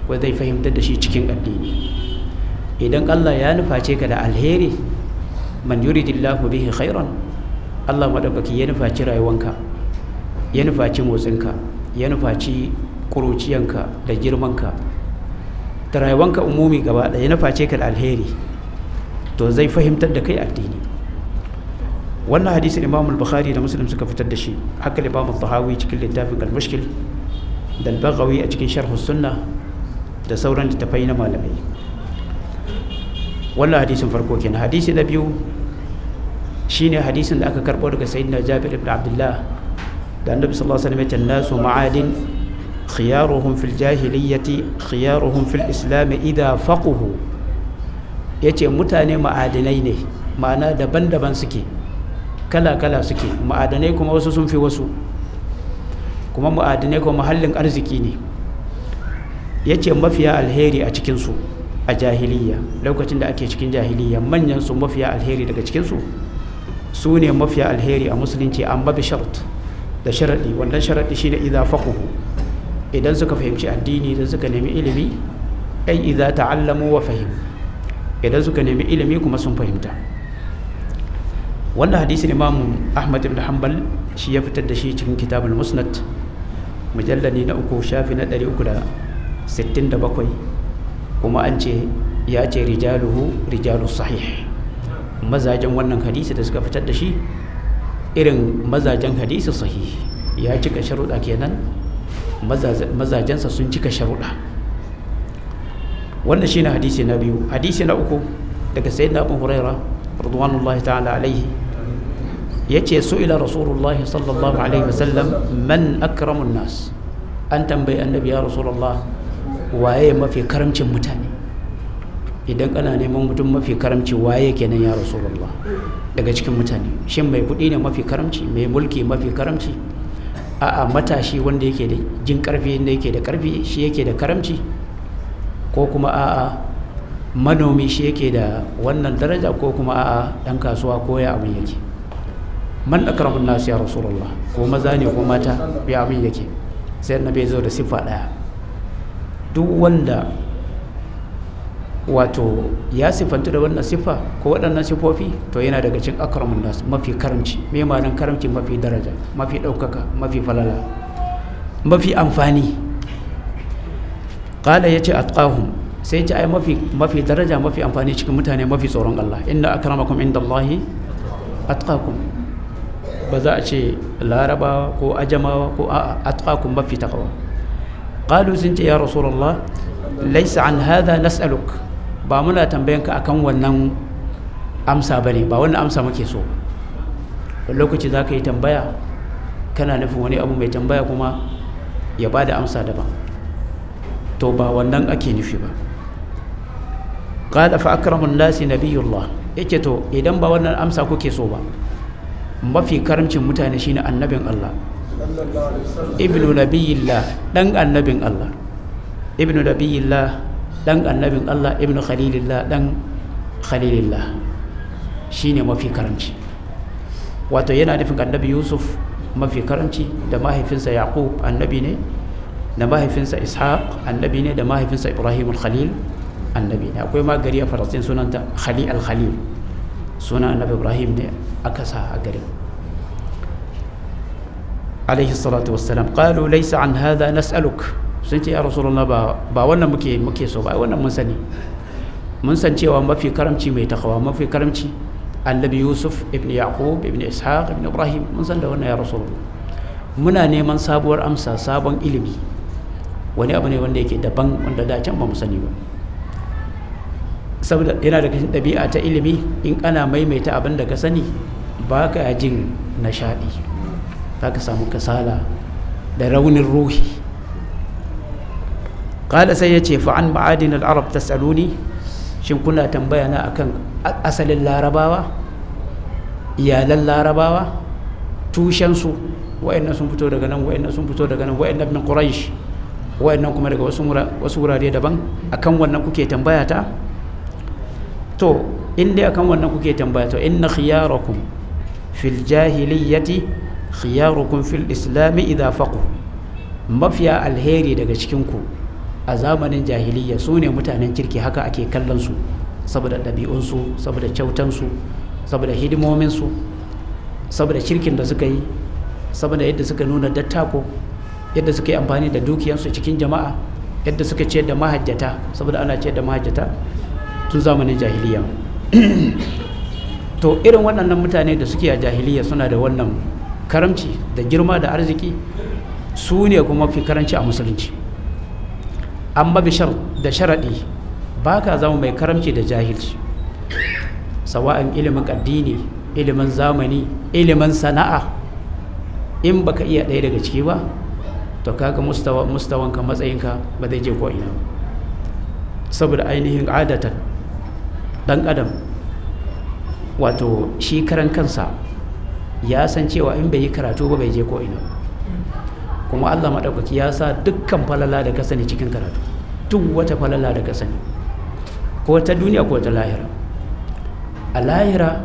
ko zai fahimtar da shi cikin addini. Idan Allah ya nuface ka da alheri, man yuridillahu bihi khairan, Allah madaukaki ya nufaci rayuwanka, ya nufaci motsinka, ya nufaci kuruciyanka da girmanka da rayuwanka umumi gaba ɗaya, ya nuface ka da alheri, to zai fahimtar da kai addini. Wannan hadisin Imam al-Bukhari da Muslim suka fitar da shi, haka Imam al-Tahawi cikin littafin al-Mushkil da al-Baghawi a cikin Sharh as-Sunnah da sauran littafai na malamai. Wannan hadisin farko kenan. Hadisi na biyu shine hadisin da aka karbo daga Sayyidina Jabir ibn Abdullah da Annabi sallallahu alaihi wasallam ya ce nasu ma'adin khiyaruhum fil jahiliyyati khiyaruhum fil islam idha faquhu. Yace mutane ma'adinai ne, ma'ana daban-daban suke, kala-kala suke. Ma'adanai kuma wasu sun fi wasu, kuma ma'adanai kuma mahallin arziki ne. Yace mafiya alheri a cikinsu a jahiliya, lokacin da ake cikin jahiliya, manyan su mafiya alheri daga cikinsu su ne mafiya alheri a musulunci, amma bi shart, da sharadi. Wannan sharadi shine idza faquhu, idan suka fahimci addini, idan suka nemi ilimi, ai idza ta'allamu wa fahimu, idan suka nemi ilimi kuma sun fahimta. Wannan hadisin Imam Ahmad ibn Hanbal shi ya fitar da shi cikin Kitabul Musnad, mujalladi na 3 shafi na 367, kuma an ce ya ce rijaluhu rijalus sahih. Mazajen wannan hadisi da suka fitar da shi irin mazajen hadisi sahih, ya cika sharuɗa kenan, mazajensa sun cika sharuɗa. Wannan shine hadisi na biyu. Hadisi na uku daga Sayyidina Abu Hurairah radwanullahi ta'ala alaihi, yace su'ila Rasulullah sallallahu alaihi wasallam man akramun nas. An tambayi annabi, ya Rasulullah, waye mafi karamcin mutane? Idan kana neman mutum mafi karamci, waye kenan ya Rasulullah daga cikin mutane? Shin mai kuɗi ne mafi karamci, mai mulki mafi karamci, a'a matashi wanda yake da jin karfi, wanda yake da karfi shi yake da karamci, ko kuma a'a manomi shi yake da wannan daraja, ko kuma a'a dan kasuwa, ko ya abin yake? Man akramun nas ya Rasulullah, ko maza ne ko mata, ya abin yake? Sai annabi ya zo da siffa daya. Duk wanda wato ya sifantu da wannan siffa ko waɗannan siffofi, to yana daga cikin akramun nas, mafi karamci. Me ma'anar karamci? Mafi daraja, mafi ɗaukaka, mafi falala, mafi amfani. Qala, yace atqahum, sai ce ai mafi daraja, mafi amfani cikin mutane, mafi tsoron Allah. Inna akramakum indallahi atqakum. Ba za a ce larabawa ko ajamawa ko a'a, atqakum, mafi taqwa. Qalu, sun ce ya Rasulullah, laysa an hadha nas'aluk, ba muna tambayanka akan wannan amsa bane, ba wannan amsa muke so. wani lokaci za ka yi tambaya kana nufin wani abu, mai tambaya kuma ya ba da amsa daban, to ba wannan ake nufi ba. qala fa akramun nasi nabiyullah, yake to idan ba wannan amsa kuke so ba, mafi karamcin mutane shine annabin Allah, ibnu nabiyillah, dan annabin Allah, ibnu nabiyillah, dan annabin Allah, ibnu khalilillah, dan khalilillah, shine mafi karamci. Wato yana nufin annabi Yusuf mafi karamci, da mahaifinsa Yaqub annabi ne, da mahaifinsa Ishaq annabi ne, da mahaifinsa Ibrahim al-Khalil annabi ne. Akwai ma gari a Falastin sunanta Khalil al-Khalil, sunan annabi Ibrahim ne aka sa a garin alaihi salatu wassalam. Qalu laysa an hadha nas'aluk, sun ce ya Rasulullah, ba wannan muke so ba, wannan mun sani, mun san cewa mafi karamci mai takawa, mafi karamci annabi Yusuf ibn Yaqub ibn Ishaq ibn Ibrahim, mun san da wannan ya Rasulullah. Muna neman sabuwar amsa, sabon ilimi, wani abu ne wanda yake daban, wanda da can ba mu sani ba. Saboda yana da ɗabi'a ta ilimi, in ana maimaita abin da ka sani ba ka jin nishaɗi, za ka samu kasala da raunin ruhi. Kala sai ya ce, fa'an ma'adin al'arab ta tsaluni, shin kuna tambaya na akan asalin larabawa, iyalan larabawa, tushensu, wa'annan sun fito daga nan, wa'annan sun fito daga nan, wa'annan min Quraysh, wa'annan kuma daga wasu wurare daban, akan wannan kuke tambaya ta? To in dai akan wannan kuke tambaya, to inna khiyarakum fil jahiliyyati khiyarukum fil islami idha faqu, mafiya alheri daga cikinku a zamanin jahiliya su ne mutanen kirki, haka ake kallon su saboda ɗabi'unsu, saboda kyautansu, saboda hidimominsu, saboda kirkin da suka yi, saboda yadda suka nuna dattako, yadda suka yi amfani da dukiyansu cikin jama'a, yadda suka ciyar da mahajjata, saboda ana ciyar da mahajjata tun zamanin jahiliya. To irin waɗannan mutane da suke a jahiliya suna da wannan karamci da girma da arziki, su ne kuma fi karanci a musulunci. Amma bishar da sharaɗi ba ka zama mai karamci da jahilci, sawa'in ilimin addini, ilimin zamani, ilimin sana'a, in baka iya ɗaya daga ciki ba to kaga mustawanka, matsayinka ba zai je ko ina. Saboda ainihin adatan ɗan adam wato shi karan kansa ya san cewa in bai yi karatu ba bai je ko ina. Kuma Allah maɗaukaki ya sa dukkan falala da ka sani cikin karatu, duk wata falala da ka sani, ko ta duniya ko ta lahira. A lahira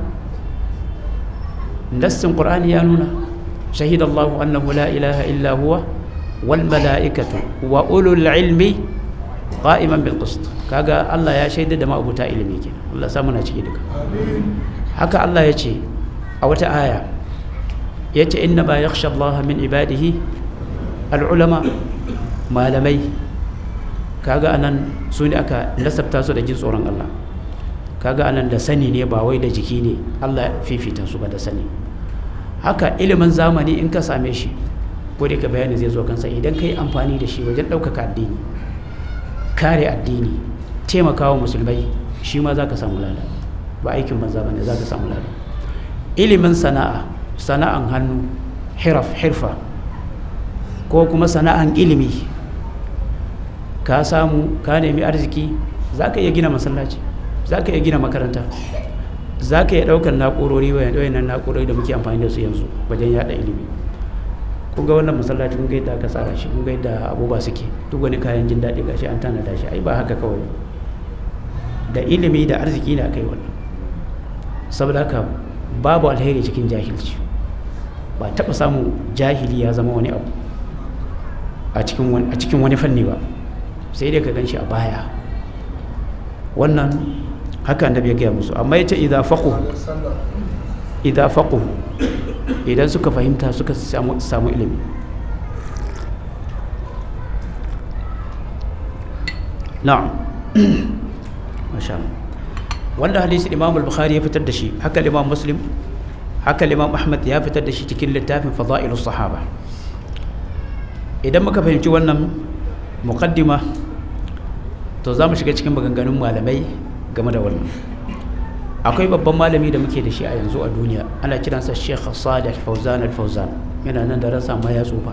nassin Qur'ani ya nuna shahidallahu annahu la ilaha illa huwa wal mala'ikatu wa ulul ilmi qa'iman bil qist. Kaga Allah ya shaida da ma'abuta ilimi ke. Allah sa muna ciki duka. Haka Allah ya ce a wata aya, ya ce inna ma yakhsha Allah min ibadihi al'ulama, malamai. Kaga anan su ne aka nasabta su da jin tsoron Allah. Kaga anan da sani ne ba wai da jiki ne Allah fifita su ba, da sani. Haka ilimin zamani in ka same shi, ko da ka bayani zai zo kansa, idan ka yi amfani da shi wajen ɗaukaka addini, kare addini, taimakawa musulmai, shi ma za ka samu lada, ba aikin banza ba ne, za ka samu lada. Ilimin sana'a, sana'an hannu, hirfa, ko kuma sana'an ilimi, ka samu ka nemi arziki, za ka iya gina masallaci, za ka iya gina makaranta, za ka iya ɗaukar na'urori, wayannan na'urori da muke amfani da su yanzu wajen yada ilimi. Kun ga wannan masallaci, kun ga yadda aka tsara shi, kun ga yadda abubuwa suke, duk wani kayan jin daɗi gashi an tanada shi. Ai ba haka kawai, da ilimi da arziki ne aka yi wannan. Saboda haka babu alheri cikin jahilci, ba taɓa samun jahili ya zama wani abu a cikin wani fanni ba, sai dai ka gan shi a baya. Wannan haka annabi ya gaya musu. Amma yace idza faqu, idan suka fahimta, suka samu ilimi. Na'am. Masha Allah. Wanda hadisi Imam al-Bukhari ya fitar da shi, haka Imam Muslim, haka Imam Ahmad ya fitar da shi cikin littafin Fadailus Sahaba. Idan muka fahimci wannan muqaddima, to za mu shiga cikin maganganun malamai game da wannan. Akwai babban malami da muke da shi a yanzu a duniya, ana kiransa Sheikh Salih Fawzan al-Fawzan, yana nan da ransa ma ya tsufa.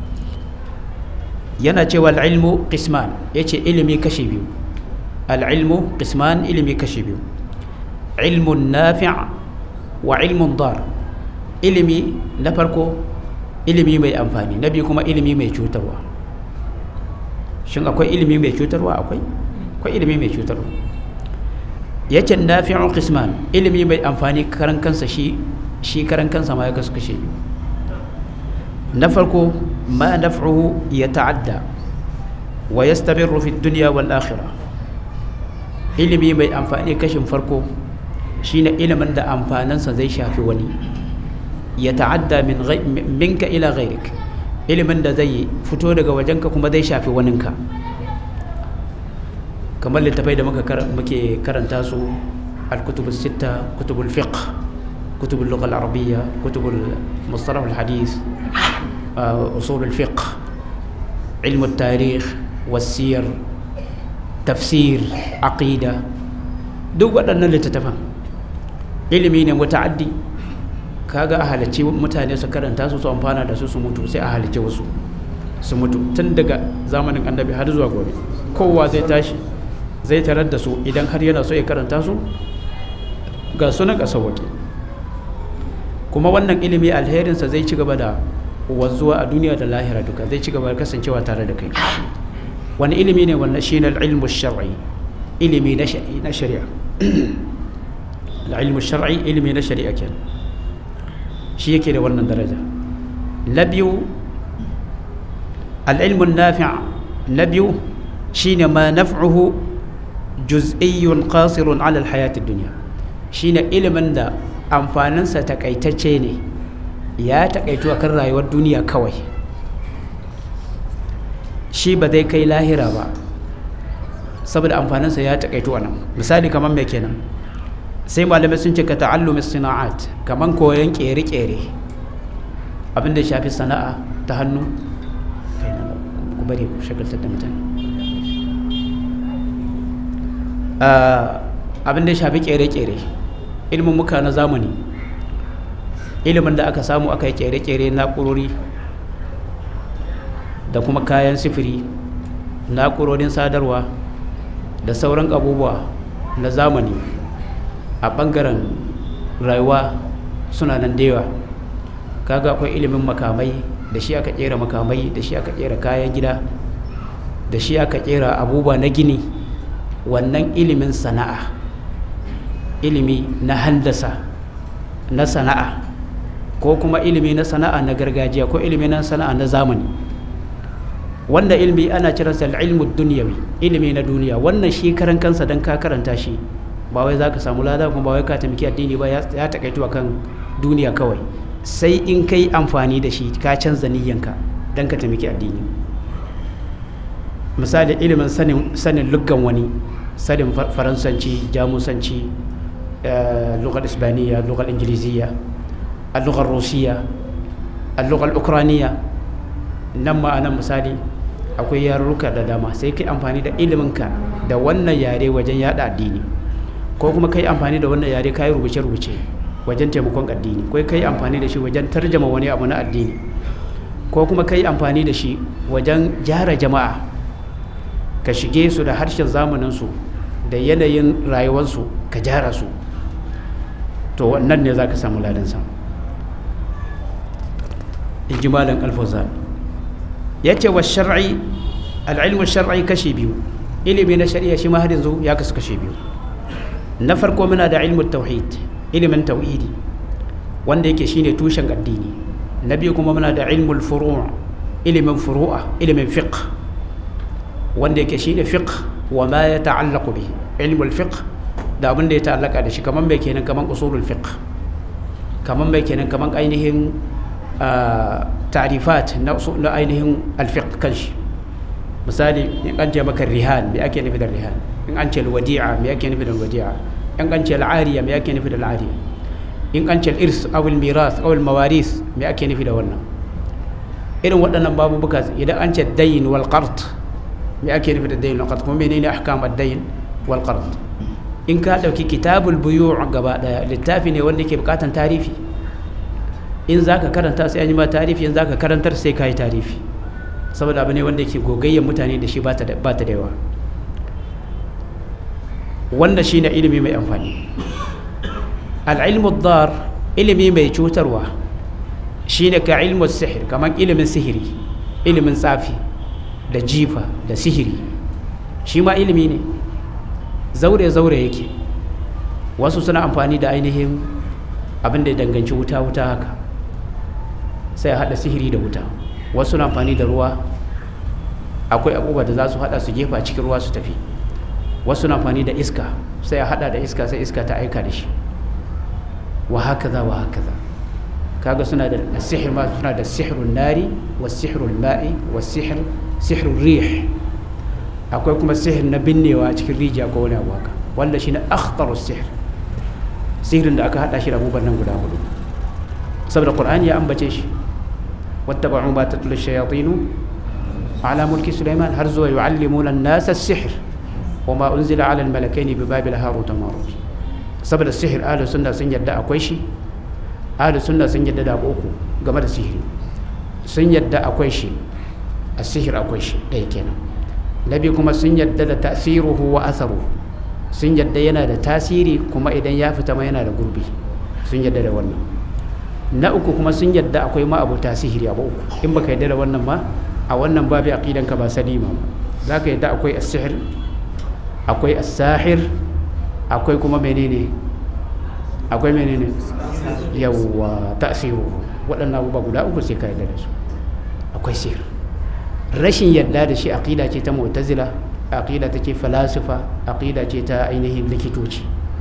Yana cewa al-ilmu qisman, yace ilimi kashi biyu. Al-ilmu qisman, ilimi kashi biyu. Ilmun nafi' wa ilmun dar. Ilimi na farko ilimi mai amfani, na biyu kuma ilimi mai cutarwa. Shin akwai ilimi mai cutarwa? Akwai ilimi mai cutarwa. Yace nafi'u qisman, ilimi mai amfani karan kansa, shi karan kansa ma ya kasu kashe biyu. Na farko ma naf'uhu yata'adda wa yastamirru fi dunya wal akhirah. Ilimi mai amfani kashin farko shine ilimin da amfaninsa zai shafi wani, yata'adda minka ila ghairik, ilimin da zai fito daga wajenka kuma zai shafi waninka. Kamar littafai da muke karanta su, al-kutub as-sitta, kutubul fiqh, kutubul lugha al-arabiyya, kutubul mustalah al-hadith, usul al-fiqh, ilm al-tarikh was-siyar, tafsir, aqida. Duk waɗannan littattafan ilimi ne muta'addi. Kaga a halicci mutane su karanta su amfana da su mutu, sai a halicci wasu su mutu. Tun daga zamanin annabi har zuwa gobe, kowa zai tashi zai tarar da su, idan har yana so ya karanta su ga sunan ka sauke. Kuma wannan ilimi alherinsa zai ci gaba da wanzuwa a duniya da lahira duka, zai ci gaba da kasancewa tare da kai. Wani ilimi ne wannan? shine al-ilmu shar'i, ilimi na shari'a. Al-ilmu shar'i, ilimi na shari'a kenan, shi yake da wannan daraja. Na biyu al-ilmu nafi', na biyu shine ma naf'uhu juz'iyyun qasirun 'ala al-hayati ad-dunya, shine ilimin da amfaninsa takaitacce ne, ya takaitu akan rayuwar duniya kawai, shi ba zai kai lahira ba saboda amfaninsa ya takaitu a nan. Misali kamar mai kenan, sai malamai sun ce ka ta'allumi sana'at, kamar koyon kere-kere, abinda ya shafi sana'a ta hannu. Ku bari ku shagaltar da mutane. Abinda ya shafi kere-kere, ilimin muka na zamani, ilimin da aka samu aka yi kere-kere, na'urori da kuma kayan sifiri, na'urorin sadarwa da sauran abubuwa na zamani a ɓangaren rayuwa suna nan da yawa. Kaga akwai ilimin makamai, da shi aka kera makamai, da shi aka kera kayan gida, da shi aka kera abubuwa na gini. Wannan ilimin sana'a, ilimi na handasa na sana'a, ko kuma ilimi na sana'a na gargajiya, ko ilimi na sana'a na zamani, wanda ilimi ana kiransa al-ilmu dunyawi, ilimi na duniya. Wannan shi karan kansa dan ka karanta shi ba wai zaka samu lada kuma ba wai ka taimaki addini ba, ya takaitu akan duniya kawai. Sai in kai amfani da shi ka canza niyyanka dan ka taimaki addini. Misali ilimin sanin luggan wani, sanin faransanci, jamusanci, lugar isbaniya, lugar ingiliziya, lugar rusiya, lugar ukraniya. Nan ma'anan misali akwai yarurruka da dama, sai kai amfani da iliminka da wannan yare wajen yada addini, ko kuma kai amfani da wannan yare kai rubuce-rubuce wajen taimakon addini, ko kai amfani da shi wajen tarjama wani abu na addini, ko kuma kai amfani da shi wajen gyara jama'a, ka shige su da harshen zamaninsu da yanayin rayuwarsu ka gyara su, to wannan ne za ka samu ladansa. in ji malam Al-Fawzan ya ce wa shar'i, al'ilmu shar'i kashi biyu, ilimi na shari'a shi ma har yanzu ya kasu kashi biyu. Na farko muna da ilmu tauhid, ilimin tauhidi wanda yake shine tushen addini. Na biyu kuma muna da ilmul furu', ilimin furu'a, ilimin fiqh wanda yake shine fiqh wa ma ya ta'allaqu bihi, ilmul fiqh da abin da ya ta'allaka da shi, kaman bai kenan kaman usulul fiqh, kaman bai kenan kaman ainihin ta'rifat na ainihin al-fiqh kanshi. Misali in an ce maka rihan, me ake nufi da rihan? In an ce al-wadi'a, me ake nufi da al-wadi'a? In an ce al-ariya, me ake nufi da al-ariya? In an ce al-irs aw al-miras aw al-mawaris, me ake nufi da wannan? Irin waɗannan babubuka. Idan an ce dayn wal qard, me ake nufi da dayn wal qard? Kuma menene ahkam ad-dayn wal qard? In ka dauki kitabul buyu' gaba daya, littafi ne wanda yake bukatan tarifi. In zaka karanta sai an yi ma tarifi, in zaka karantar sai kai tarifi, saboda abu ne wanda yake gogayyen mutane da shi ba ta da yawa. Wannan shine ilimi mai amfani. Al-ilmu ad-dar, ilimi mai cutarwa, shine ka ilmu sihir, kamar ilimin sihiri, ilimin tsafi da jifa da sihiri. Shi ma ilimi ne, zaure yake. Wasu suna amfani da ainihin abin da ya danganci wuta haka, sai a haɗa sihiri da wuta. Wasu na amfani da ruwa, akwai abubuwa da za su haɗa su jefa cikin ruwa su tafi. Wasu na amfani da iska, sai a haɗa da iska, sai iska ta aika da shi, wa hakaza. Kaga suna da sihir ma, suna da sihrun nari wa sihrul ma'i wa sihrul rih. Akwai kuma sihir na binnewa cikin rijiya ko wani abu haka, wanda shine akhtarus sihr, sihirin da aka haɗa shi da abubuwan nan guda hudu, saboda Qur'ani ya ambace shi. واتبعوا ما تتلو الشياطين على ملك سليمان هرزوا يعلمون الناس السحر وما أنزل على الملكين ببابل هاروت وماروت. saboda sihir ahlus sunna sun yadda akwai shi, ahlus sunna sun yadda da uku game da sihiri. Sun yadda akwai shi, as-sihir akwai shi ɗaya kenan. Na biyu kuma sun yadda da ta'siruhu wa atharuhu, sun yadda yana da tasiri kuma idan ya fita ma yana da gurbi, sun yadda da wannan. Na uku kuma sun yadda akwai ma abu tasiri abu uku. In baka yadda da wannan ma, a wannan babu aqidanka ba salima ba. Zaka yadda akwai as-sihr, akwai as-sahir, akwai kuma menene yawwa ta'siru. Waɗannan abubuwa guda uku sai ka yadda da su. Akwai sihir. Rashin yadda da shi aqida ce ta mu'tazila aqida ta ce falasifa, aqida ce ta ainihin likitoci.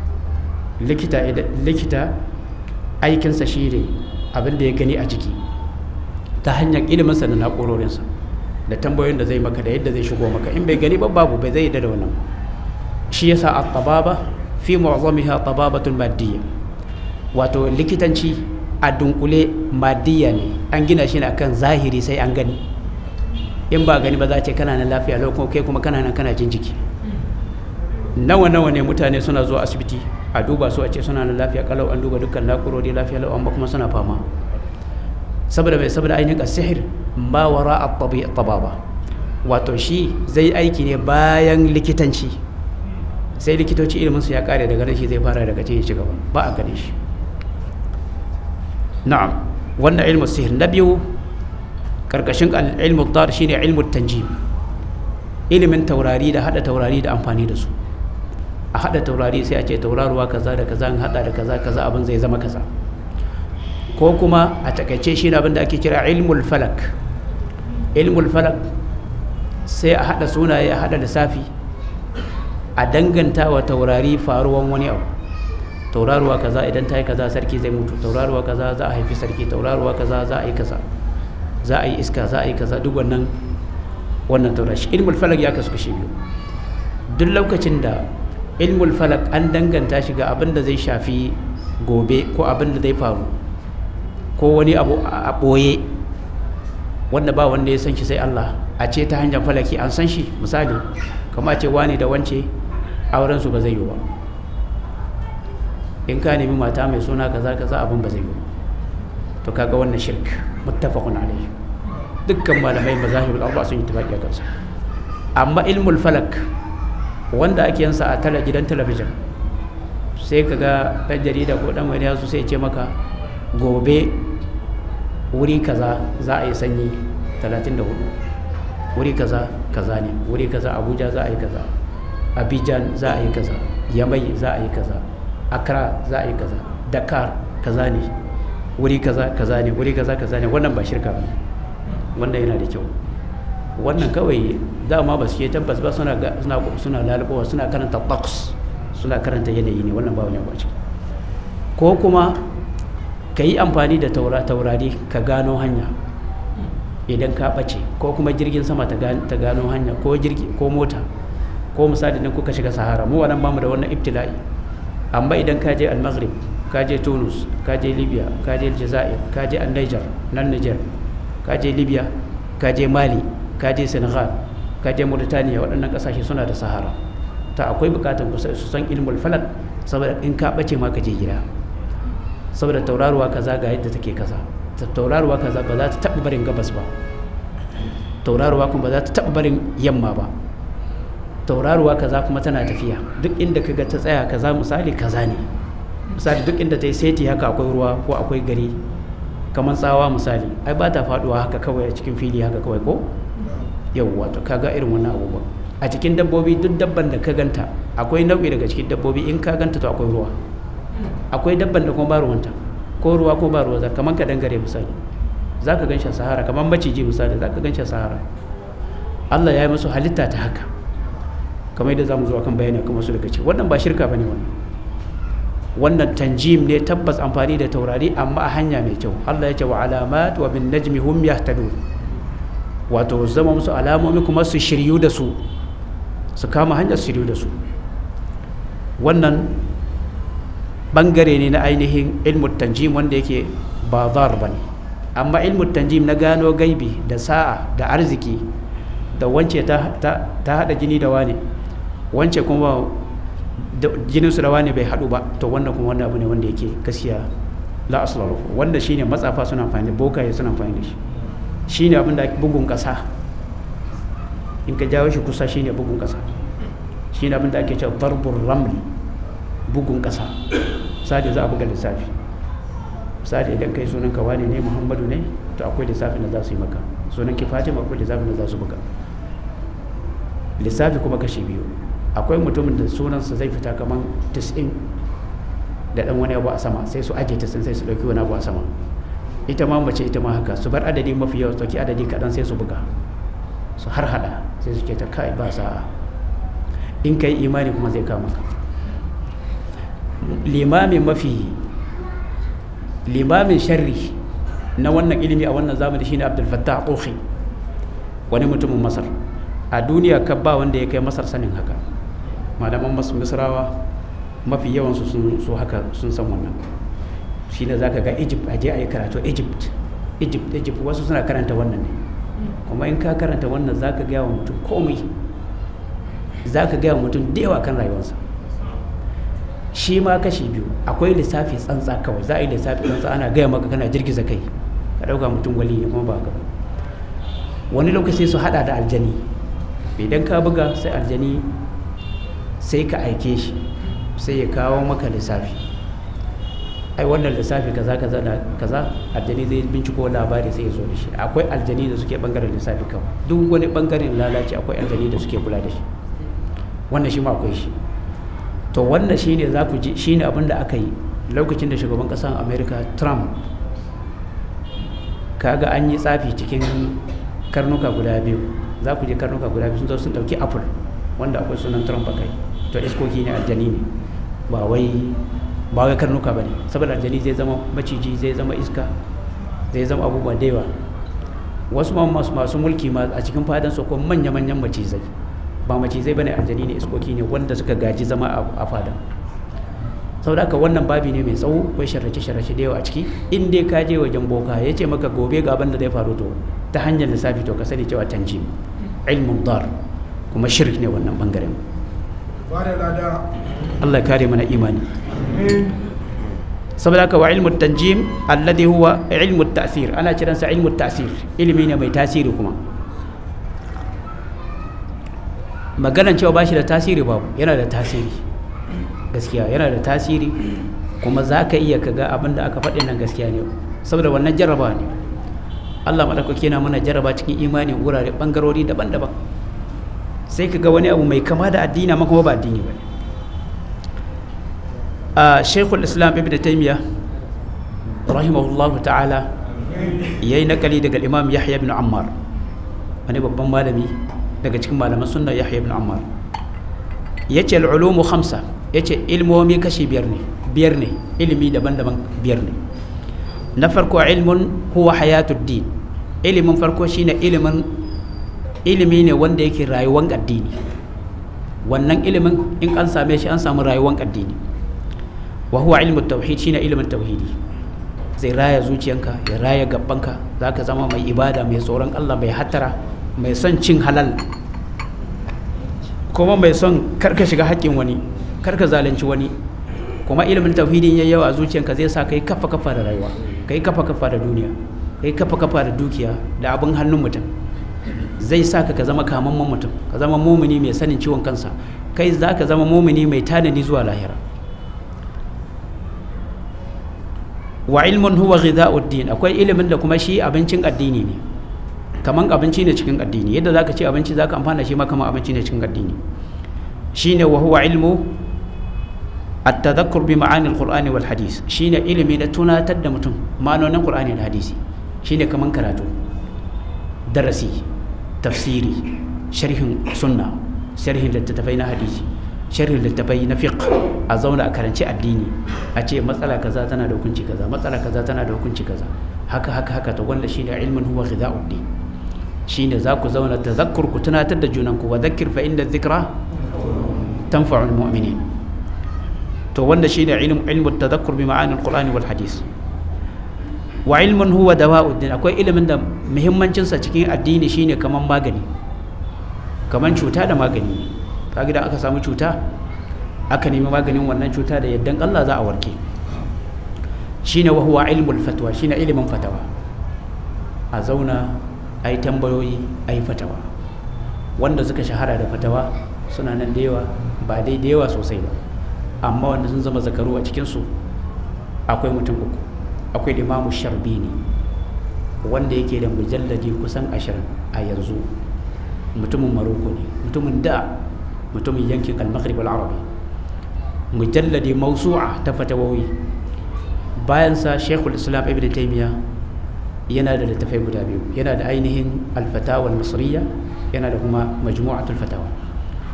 Likita aikinsa shi ne abin da ya gani a jiki ta hanyar iliminsa da na'urorinsa da tambayoyin da zai maka da yadda zai shigo maka. In bai gani babu bai zai da wannan. shi yasa at-tababa fi mu'zamiha tababatun maddiya, wato likitanci a dunkule maddiya ne, an gina shi ne akan zahiri sai an gani. In ba gani ba za ce kana nan lafiya lau kai kuma kana nan kana jin jiki. Nawa ne mutane suna zuwa asibiti a duba su a ce suna nan lafiya kalau, an duba dukkan na'urori lafiya lau, amma kuma suna fama saboda ainihin asihir ma wara at-tababa, wato shi zai aiki ne bayan likitanci, sai likitoci ilimin su ya kare daga nan shi zai fara daga cikin shi gaba ba a gane shi. Na'am, wannan ilmu sihir. Na biyu karkashin ilmu dar shine ilmu tanjim, ilimin taurari da hada taurari da amfani da su. A hada taurari sai a ce tauraruwa kaza da kaza, an hada da kaza kaza abin zai zama kaza. Ko kuma a takaice shi ne abin da ake kira ilmul falak. Ilmul falak sai a hada sunaye, a hada lissafi, a danganta wa taurari faruwan wani abu. Tauraruwa kaza idan ta yi kaza sarki zai mutu, tauraruwa kaza za a haifi sarki, tauraruwa kaza za a yi kaza, za a yi iska, za a yi kaza, duk wannan taurari. Ilmul falak ya kasu kashi biyu. Duk lokacin da ilmul falak an danganta shi ga abin da zai shafi gobe ko abin da zai faru ko wani abu a ɓoye wanda ba wanda ya san shi sai Allah, a ce ta hanyar falaki an san shi. Misali kama ce wani da wance auren su ba zai yi ba, in ka nemi mata mai suna kaza kaza abin ba zai yi ba, to kaga wannan shirk muttafaqun alayhi. Dukkan malamai mazahibul arba sun yi tafaki a kansa. Amma ilmul falak wanda ake yansa a gidan talabijin, sai kaga ɗan jarida ko ɗan wani yasu sai ce maka gobe wuri kaza za a yi sanyi 34, wuri kaza kaza ne, wuri kaza Abuja za a yi kaza, Abidjan za a yi kaza, Yamai za a yi kaza, Accra za a yi kaza, Dakar kaza ne, wuri kaza kaza ne, wuri kaza kaza ne. Wannan ba shirka ba, wannan yana da kyau. Wannan kawai dama ba su ke tabbas ba, suna lalubawa, suna karanta taqs, suna karanta yanayi ne. Wannan ba wani ba ciki. Ko kuma ka yi amfani da taurari ka gano hanya idan ka ɓace, ko kuma jirgin sama ta gano hanya, ko jirgi ko mota, ko misali idan kuka shiga sahara. Mu wannan bamu da wannan ibtila'i, amma idan ka je al-Maghrib, ka je Tunis, ka je Libya, ka je Jazair, ka je Niger, ka je Libya, ka je Mali, ka je Senegal, ka je Mauritania, waɗannan ƙasashe suna da sahara. Ta akwai buƙatar su san ilmul falak, saboda in ka ɓace ma ka je gida. Saboda tauraruwa kaza ga yadda take kaza, tauraruwa kaza ba za ta taɓa barin gabas ba, tauraruwa kuma ba za ta taɓa barin yamma ba, tauraruwa kaza kuma tana tafiya duk inda kaga ta tsaya kaza misali kaza ne. Misali duk inda ta yi seti haka akwai ruwa ko akwai gari, kamar tsawa misali, ai ba ta faɗuwa haka kawai a cikin fili haka kawai ko yawwa. To kaga irin wannan abubuwa a cikin dabbobi, duk dabban da ka ganta akwai nau'i daga cikin dabbobi in ka ganta to akwai ruwa. Akwai dabban da kuma ba ruwanta, ko ruwa ko ba ruwa, kamar ka dangare misali za ka gan shi a sahara, kamar maciji misali za ka gan shi a sahara. Allah ya yi masu halitta ta haka, kamar yadda za mu zuwa kan bayani kuma su daga ce. Wannan ba shirka ba ne, wannan tanjim ne, tabbas amfani da taurari amma a hanya mai kyau. Allah ya ce wa alamat wa bin najmi hum yahtadun, wato zama musu alamomi kuma su shiryu da su kama hanyar shiryu da su. Wannan bangare ne na ainihin ilmu tanjim wanda yake ba zar bane. Amma ilmu tanjim na gano gaibi da sa'a da arziki, da wance ta hada jini da wane, wance kuma jinin su da wane bai hadu ba, to wannan kuma wannan abu ne wanda yake gaskiya la asla lahu. Wanda shine matsafa suna amfani da, bokaye suna amfani da shi. Shine abin da bugun kasa, in ka jawo shi kusa shine bugun kasa. Shine abin da ake cewa darbur raml, bugun kasa. Misali za a buga lissafi, misali idan kai sunan ka wani ne, Muhammadu ne, to akwai lissafin da za su yi maka. Sunan ki Fatima, akwai lissafin da za su buga. Lissafi kuma kashi biyu. Akwai mutumin da sunansa zai fita kaman 90 da dan wani abu a sama, sai su aje 90 sai su dauki wani abu a sama. Ita ma mace, ita ma haka, su bar adadi mafi yawa, su dauki adadi kadan sai su buga, su har hada, sai su ce ta kai ba sa'a, in kai imani kuma zai kama ka. limamin sharri na wannan ilimi a wannan zamani shine Abdul Fattah Tuhi, wani mutumin Masar. A duniya kabba wanda ya kai Masar sanin haka. Malaman Misrawa mafi yawansu sun haka sun san wannan. Shine zaka ga Egypt, aje ayi karatu Egypt wasu suna karanta wannan ne, kuma in ka karanta wannan zaka ga wa mutum komai, zaka ga wa mutum da yawa kan rayuwarsa. Shi ma kashi biyu, akwai lissafi tsantsa kawai, za a yi lissafi tsantsa ana gaya maka kana girgiza kai ka dauka mutum wali ne kuma ba ka. Wani lokaci su hada da aljani, idan ka buga sai aljani sai ka aike shi sai ya kawo maka lissafi, ai wannan lissafi kaza kaza da kaza, aljani zai binciko labari sai ya zo da shi. Akwai aljani da suke bangaren lissafi kawai, duk wani bangaren lalaci akwai aljani da suke kula da shi, wannan shi ma akwai shi. To wannan shine za ku ji shine abin da aka yi lokacin da shugaban kasar America Trump, kaga an yi tsafi cikin karnuka guda biyu. Za ku je karnuka guda biyu sun zo sun dauki apple wanda akwai sunan Trump akai, to iskoki ne, aljani ne, ba wai karnuka bane, saboda aljani zai zama maciji, zai zama iska, zai zama abubuwa da yawa. Wasu masu mulki ma a cikin fadan su ko manya-manyan macizai, ba macizai bane, aljani ne, iskoki ne wanda suka gaji zama a fadan. Saboda haka wannan babi ne mai tsawo, akwai sharrace da yawa a ciki. In dai ka je wajen boka ya ce maka gobe ga abin da zai faru, to ta hanyar lissafi to ka sani cewa tanjim ilmun dar, kuma shirk ne wannan bangaren. Allah ya kare mana imani. Saboda haka wa ilmu tanjim alladhi huwa ilmu ta'sir, ana kiransa ilmu ta'sir, ilimi ne mai tasiri. Kuma maganan cewa bashi da tasiri babu, yana da tasiri gaskiya, yana da tasiri, kuma za ka iya kaga abin da aka faɗi nan gaskiya ne, saboda wannan jarraba ne. Allah maɗaukaki yana mana jarraba cikin imani wurare ɓangarori daban-daban, sai ka ga wani abu mai kama da addini amma kuma ba addini ba ne. Sheikhul Islam Ibn Taymiyyah rahimahullahu ta'ala yayi nakali daga Imam Yahya ibn Ammar, wani babban malami daga cikin malaman sunna. Yahya ibn Ammar yace al-ulumu khamsa, yace ilmomi kashi biyar ne, ilimi daban-daban biyar ne. Na farko ilmun huwa hayatud din, ilimin farko shine ilimi ne wanda yake rayuwar addini. Wannan ilimin in an same shi an samu rayuwar addini. Wa huwa ilmu tauhid, shine ilimin tauhidi, zai raya zuciyanka, ya raya gabbanka, zaka zama mai ibada, mai tsoron Allah, mai hattara, mai son cin halal, kuma mai son karka shiga haƙƙin wani, karka zalunci wani. Kuma ilimin tauhidin yayi yawa a zuciyanka zai sa kai kafa da rayuwa, kai kafa da duniya, kai kafa da dukiya da abin hannun mutum. Zai sa ka zama kamamman mutum, ka zama mumini mai sanin ciwon kansa, kai za ka zama mumini mai tanadi zuwa lahira. Wa ilmun huwa ghidha'ud din, akwai ilimin da kuma shi abincin addini ne, kaman abinci ne cikin addini. Yadda zaka ci abinci zaka amfana shi ma kaman abinci ne cikin addini. Shine wa huwa ilmu at-tadhakkur bi ma'ani al-Qur'ani wal hadith, shine ilimi da tunatar da mutum ma'anonin Qur'ani da hadisi. Shine kaman karatu, darasi, tafsiri, sharhin sunna, sharhin littattafai na hadisi, sharhin littattafai na fiqh, a zauna a karanci addini, a ce matsala kaza tana da hukunci kaza, matsala kaza tana da hukunci kaza, haka to wanda shine ilmun huwa ghidha'ud din. Shine za ku zauna tazakkur, ku tunatar da junanku, wa dhakkir fa inda dhikra tanfa'ul mu'minin. To wanda shine ilmu tadhakkur bi ma'ani al-Qur'ani wal hadith. Wa ilmun huwa dawa'ud din, akwai ilimin da muhimmancin sa cikin addini shine kaman magani, kaman cuta da magani. Kaga idan aka samu cuta aka nemi maganin wannan cuta da yaddan Allah za a warke. Shine wa huwa ilmul fatwa, shine ilimin fatawa, a zauna ai tambayoyi ai fatawa. Wanda suka shahara da fatawa suna nan da yawa, ba dai da yawa sosai ba, amma wanda sun zama zakaru a cikin su akwai mutum uku. Akwai Imamu Sharbini wanda yake da mujalladi kusan 20 a yanzu, mutumin Maroko ne, mutumin yankin al-Maghrib al-Arabi, mujalladi mawsu'a ta fatawoyi. Bayan sa Sheikhul Islam Ibn Taymiyyah yana da littafai guda biyu, yana da ainihin al-Fatawa al-Misriya, yana da kuma Majmu'atul Fatawa.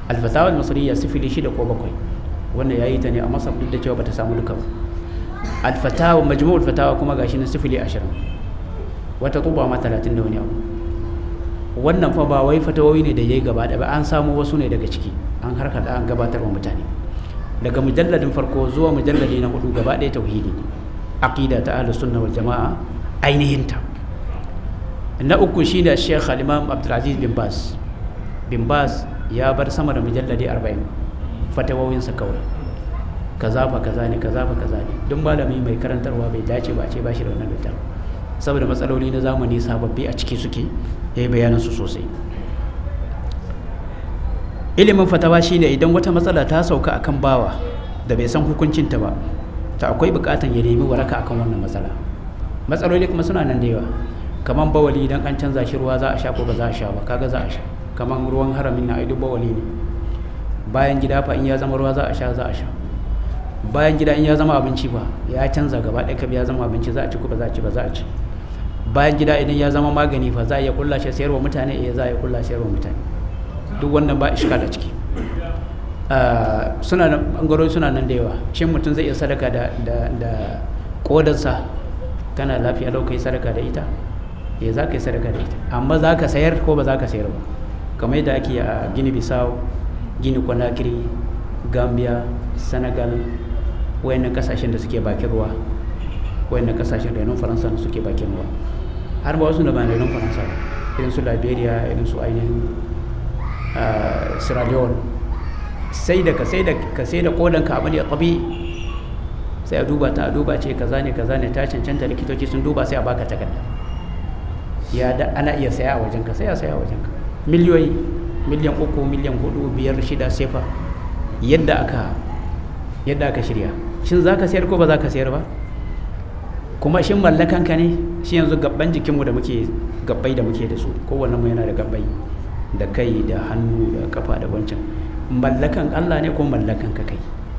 alfatawa al-masriya sifili 6 ko 7 wannan yayi ta ne a Masar duk da cewa bata samu duka ba. Alfatawa majmu'ul fatawa kuma gashi na sifili 20 wata tuba ma 30 da wani abu. Wannan fa ba wai fatawoyi ne da yayi gaba da ba, an samu wasu ne daga ciki an harkada an gabatar wa mutane daga mujalladin farko zuwa mujalladi na 4 gaba ɗaya tauhidi aqida ta ahlus sunna wal jamaa ainihin ta. Na uku shi da Sheikh Al-Imam Abdulaziz bin Baz ya bar sama da mujalladi 40 fatawowinsa kawai kaza fa kaza ne kaza fa kaza ne. Duk malami mai karantarwa bai dace ba a ce ba shi da wannan littafin saboda matsaloli na zamani sababbi a ciki suke, ya yi bayanan su sosai. Ilimin fatawa shine idan wata matsala ta sauka akan bawa da bai san hukuncinta ba, ta akwai bukatan ya nemi waraka akan wannan matsala. Matsaloli kuma suna nan da yawa, kaman bawali idan an canza shi ruwa za a sha ko ba za a sha ba, kaga za a sha. Kaman ruwan haramin na aidu bawali ne. Bayan gida fa in ya zama ruwa za a sha, za a sha. Bayan gida in ya zama abinci ba, ya canza gaba ɗaya kabi ya zama abinci, za a ci ko ba za a ci ba, za a ci. Bayan gida idan ya zama magani fa za a iya kulla shi sayarwa mutane, za a iya kulla sayarwa mutane. Duk wannan ba iskal a ciki. Suna nan bangarori suna nan da yawa. Shin mutum zai iya sadaka da kodarsa, kana lafiya lau kai sadaka da ita? Za ka yi sadaka da ita, amma za ka sayar ko ba za ka sayar ba, kamar yadda ake a Gini Bissau, Gini Conakry, Gambia, Senegal, wayannan kasashen da suke bakin ruwa, wayannan kasashen renon Faransa da suke bakin ruwa, har ba wasu da ba renon Faransa, irin su Liberia, irin su ainihin Sierra Leone. Sai da ka sai da kodanka abu ne tabi, sai a duba ce kaza ne ta cancanta, likitoci sun duba sai a baka takarda, ana iya saya a wajenka, sai a saya a wajenka. Miliyoyi, miliyan 3, miliyan 4, 5, 6 sefa, yadda aka shirya. Shin za ka sayar ko ba za ka sayar ba? Kuma shin mallakanka ne? Shi yanzu gabban jikinmu da muke da su, kowanne mu yana da gabbai, da kai da hannu da kafa da wancan, mallakan Allah ne ko mallakan ka kai?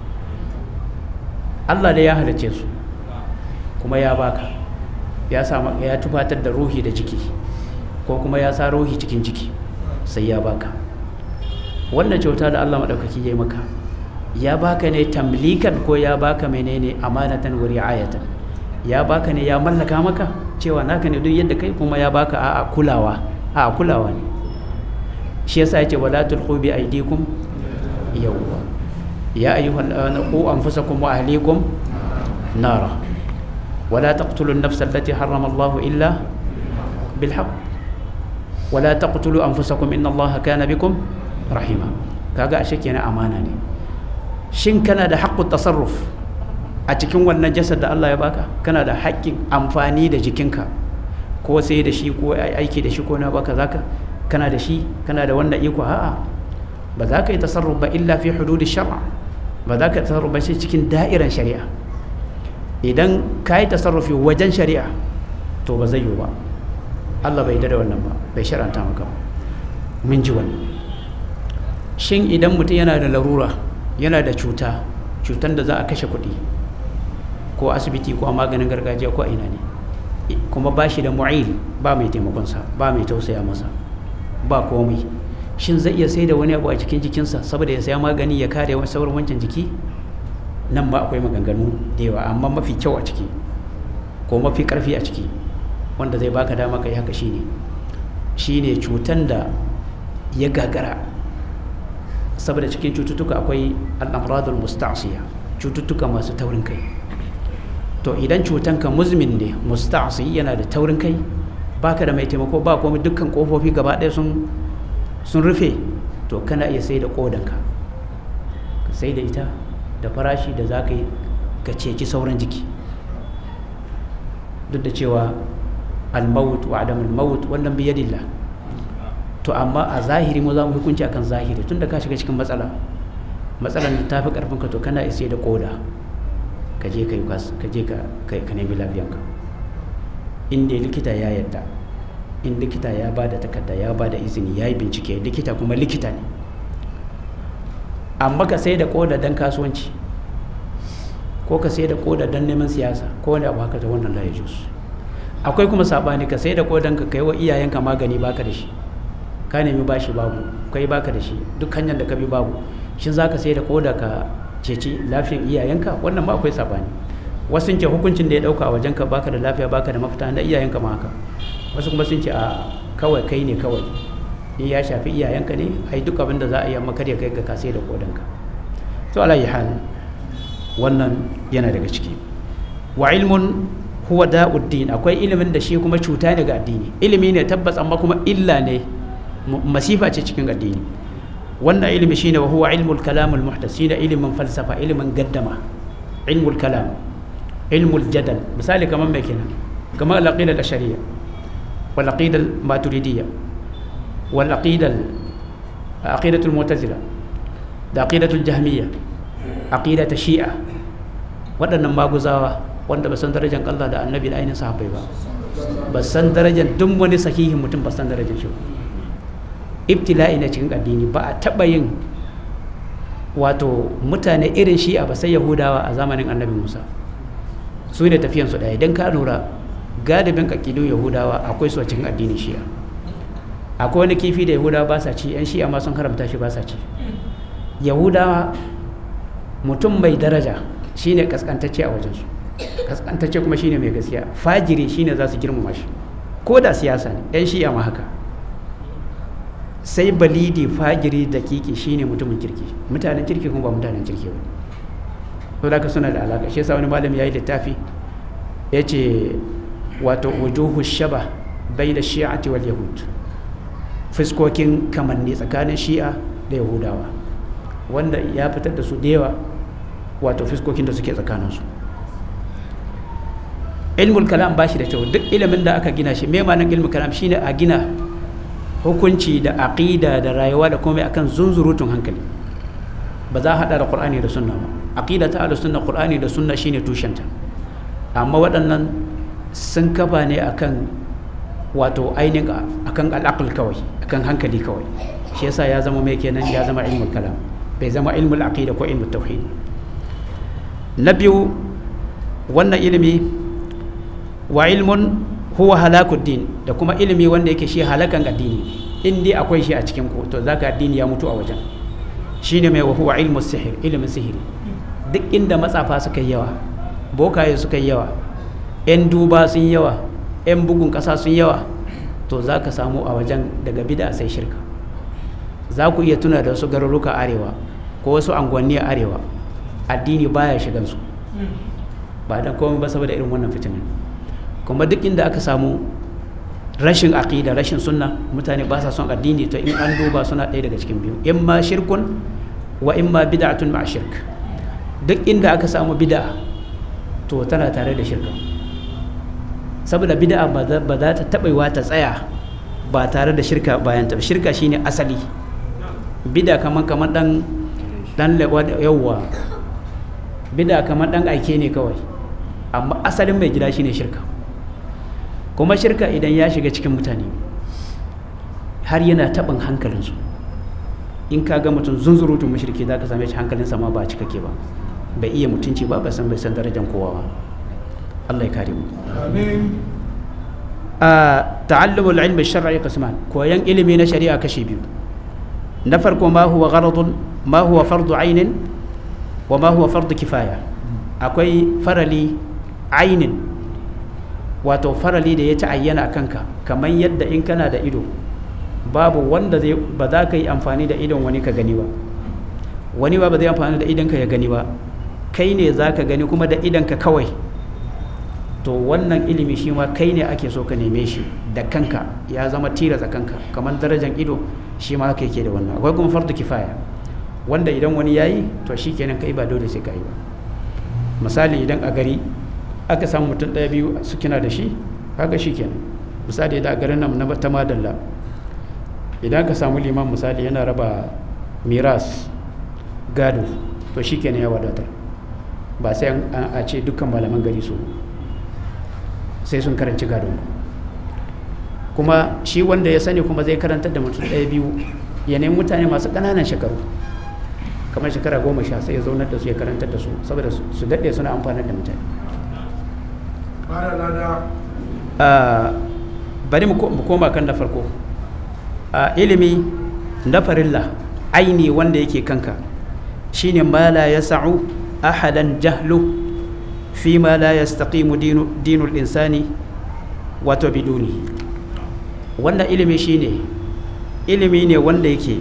Allah da ya halice su kuma ya baka, ya tufatar da ruhi da jiki, ko kuma ya sa ruhi cikin jiki sai ya baka. Wannan kyauta da Allah madaukaki ya yi maka, ya baka ne tamlikan ko ya baka menene amanatan wa ri'ayatan? Ya baka ne ya mallaka maka cewa naka ne duk yadda kai, kuma ya baka kulawa ne. Shi yasa yace wala tulqu bi aydikum, yawwa ya ayyuhal qu anfusakum wa ahlikum nara wala taqtulu an-nafsa allati harrama Allahu illa bil haqq wala taqtulu anfusakum inna Allaha kana bikum rahima. Kaga ashe kenan amana ne. Shin kana da haqqut tasarruf a cikin wannan jasad da Allah ya baka? Kana da haƙƙin amfani da jikinka, ko sai da shi ko aiki da shi ko na baka zaka, kana da shi, kana da wannan iko? A'a, ba za ka yi tasarruf ba illa fi hududi shar'a, ba za ka yi tasarruf ba sai cikin da'iran shari'a. Idan ka yi tasarrufi wajen shari'a to ba zai yiwu ba, Allah bai da wannan ba, bai shar'anta maka ba. Mun ji wannan. Shin idan mutum yana da larura, yana da cutan da za a kashe kuɗi ko asibiti ko a maganin gargajiya ko a ina ne, kuma ba shi da mu'il, ba mai taimakonsa, ba mai tausaya masa, ba komai, shin zai iya sai da wani abu a cikin jikinsa saboda ya saya magani ya kare sauran wancan jiki? Nan ba akwai maganganu da yawa, amma mafi kyau a ciki ko mafi karfi a ciki wanda zai baka dama kai haka shine cutan da ya gagara. Saboda cikin cututtuka akwai al-amradul musta'siya, cututtuka masu taurin kai. To idan cutanka muzmin ne, musta'si, yana da taurin kai, baka da mai taimako, ba komai, dukkan kofofi gaba ɗaya sun rufe, to kana iya sai da kodanka, ka sai da ita da farashi da za ka yi ka ceci sauran jiki. Duk da cewa al-maut wa adamul maut wannan biyadillah, to amma a zahiri mu za mu hukunci akan zahiri. Tunda ka shiga cikin matsalar da ta fi karfinka, to kana isa da koda, ka je ka nemi lafiyanka, inda likita ya yarda, in likita ya ba da takarda, ya ba da izini, ya yi bincike, likita kuma likita ne. Amma ka sai da koda don kasuwanci, ko ka sai da koda don neman siyasa, ko wani abu haka, ta wannan la yajuz. Akwai kuma sabani, ka sai da kodan ka kai wa iyayenka magani baka da shi, ka nemi bashi babu, kai baka da shi, duk hanyar da ka bi babu, shin za ka sai da koda ka ceci lafiyan iyayenka? Wannan ma akwai sabani. Wasu ce hukuncin da ya dauka a wajenka baka da lafiya baka da mafita, na iyayenka ma haka. Wasu kuma sun ce a kawai kai ne, kawai in ya shafi iyayenka ne ai duk abin da za a yi, amma kada kai ka sai da kodanka. To ala yi hal wannan yana daga ciki. Wa ilmun huwa da'uddin, akwai ilimin da shi kuma cuta ne ga addini. Ilimi ne tabbas, amma kuma illa ne, masifa ce cikin addini. wannan ilimi shine wa huwa ilmul kalam al muhdath, shine ilimin falsafa, ilimin gaddama, ilmul kalam, ilmul jadal. Misali kamar me kenan? Kamar al-aqida al-ashariyya wal aqida al-maturidiyya wal aqida al mu'tazila da aqidatu al-jahmiyya, aqidatu shi'a. Waɗannan maguzawa wanda ba san darajar Allah da annabi da ainihin sahabbai ba san darajar duk wani sahihin mutum, ba san darajar shi. Ibtila'i na cikin addini, ba a taɓa yin wato mutane irin shi'a ba sai Yahudawa a zamanin annabi Musa. Su ne tafiyansu ɗaya. Idan ka lura galibin ƙaƙidun Yahudawa akwai su a cikin addinin shi'a. Akwai wani kifi da Yahudawa ba sa ci, 'yan shi'a ma sun haramta shi, ba sa ci. Yahudawa mutum mai daraja shine kaskantacce a wajensu, kaskantacce kuma shine mai gaskiya. Fajiri shine za su girmama shi, ko da siyasa ne. 'Yan shi'a ma haka. Sai balidi fajiri da kiki shine mutumin kirki, mutanen kirki kuma ba mutanen kirki ba. To da ka suna da alaka. Shi yasa wani malami yayi littafi yace wato wujuhu shaba bayna shi'ati wal yahud, fuskokin kamanni tsakanin shi'a da yahudawa, wanda ya fitar da su da yawa, wato fuskokin da suke tsakaninsu. Ilmul kalam ba shi da kyau. Duk ilimin da aka gina shi, me ma'anar ilmul kalam? Shine a gina hukunci da aqida da rayuwa da komai akan zunzurutun hankali. Ba za a hada da Qur'ani da Sunna ba. Aqida ta ahlus sunna, Qur'ani da Sunna shine tushenta. Amma waɗannan sun kafa ne akan wato ainihin akan al'aql kawai, akan hankali kawai. Shi yasa ya zama mai kenan, ya zama ilmul kalam, bai zama ilmul aqida ko ilmul tauhid. Na biyu, wannan ilimi wa ilmun huwa halakuddin, da kuma ilimi wanda yake shi halakan addini. In dai akwai shi a cikin ku, to zaka addini ya mutu a wajen. Shine mai wa huwa ilmus sihir, ilimin sihiri. Duk inda matsafa suka yi yawa, bokaye suka yi yawa, 'yan duba sun yawa, 'yan bugun ƙasa sun yawa, to zaka samu a wajen daga bid'a sai shirka. Za ku iya tuna da wasu garuruka arewa ko wasu angwanni a arewa, addini baya shigansu, ba dan komai ba saboda irin wannan fitinin. Kuma duk inda aka samu rashin aqida, rashin sunna, mutane ba sa son addini, to in an duba suna ɗaya daga cikin biyu, imma shirkun wa imma bid'atun ma'a shirk. Duk inda aka samu bid'a to tana tare da shirka, saboda bid'a ba za ta taɓa ta tsaya ba tare da shirka bayan ta. Shirka shine asali, bid'a kaman dan yawwa, bid'a kaman dan aike ne kawai, amma asalin mai gida shine shirka. Kuma shirka idan ya shiga cikin mutane har yana taɓin hankalinsu, in ka ga mutum zunzurutun mushriki za ka same shi hankalinsa ma ba cikakke ba, bai iya mutunci ba, bai san darajar kowa ba. Allah ya kare mu. Amin. Ta'allumul ilmi shar'i qisman, koyan ilimi na shari'a kashi biyu. Na farko, ma huwa gharadun, ma huwa fardu ainin wa ma huwa fardu kifaya. Akwai farali ainin, wato farali da ya ta'ayyana a kanka, kamar yadda in kana da ido babu wanda ba za ka yi amfani da idon wani ka gani ba, wani ba zai amfani da idonka ya gani ba, kai ne za ka gani kuma da idonka kawai. To wannan ilimi shi ma kai ne ake so ka neme shi da kanka, ya zama tilas a kanka, kamar darajar ido shi ma haka yake da wannan. Akwai kuma fardu kifaya, wanda idan wani yayi to shi kenan kai ba dole sai ka yi ba. Misali, idan a gari aka samu mutum ɗaya biyu su kina da shi, kaga shi kenan. Misali, da a garin nan na ta madalla, idan ka samu liman misali yana raba miras gado, to shi kenan ya wadatar, ba sai a ce dukkan malaman gari su sai sun karanci gadon. Kuma shi wanda ya sani kuma zai karantar da mutum ɗaya biyu, yanayin mutane masu ƙananan shekaru, kamar shekara 10, sai ya zaunar da su ya karantar da su, saboda su daɗe suna amfanar da mutane. Bari mu koma kan na farko. Ilimi na farilla aini wanda yake kanka shine ma la yas'u ahadan jahlu fi ma la yastaqimu dinul insani wato biduni. wannan ilimi shine ilimi ne wanda yake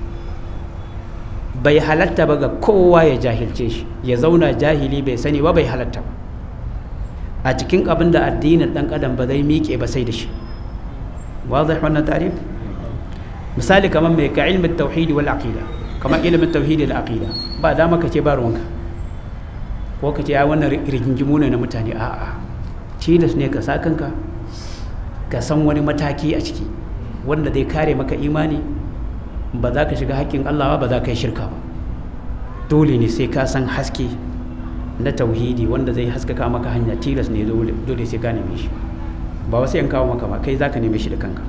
bai halatta ba ga kowa ya jahilce shi, ya zauna jahili bai sani ba, bai halatta ba a cikin abin da addinin dan adam ba zai miƙe ba sai da shi. wazi wannan tarif misali kamar mai ka ilmin tauhidi wal aqida, kamar ilimin tauhidi da aqida ba dama ka ce ba ruwanka ko ka ce ya wannan rigingimu ne na mutane. a'a, tilas ne ka sa kanka ka san wani mataki a ciki wanda zai kare maka imani, ba za ka shiga haƙƙin Allah ba za ka yi shirka ba. dole ne sai ka san haske na tauhidi wanda zai haskaka maka hanya, tilas ne dole sai ka neme shi, ba wasu yan kawo maka ba, kai za ka neme shi da kanka.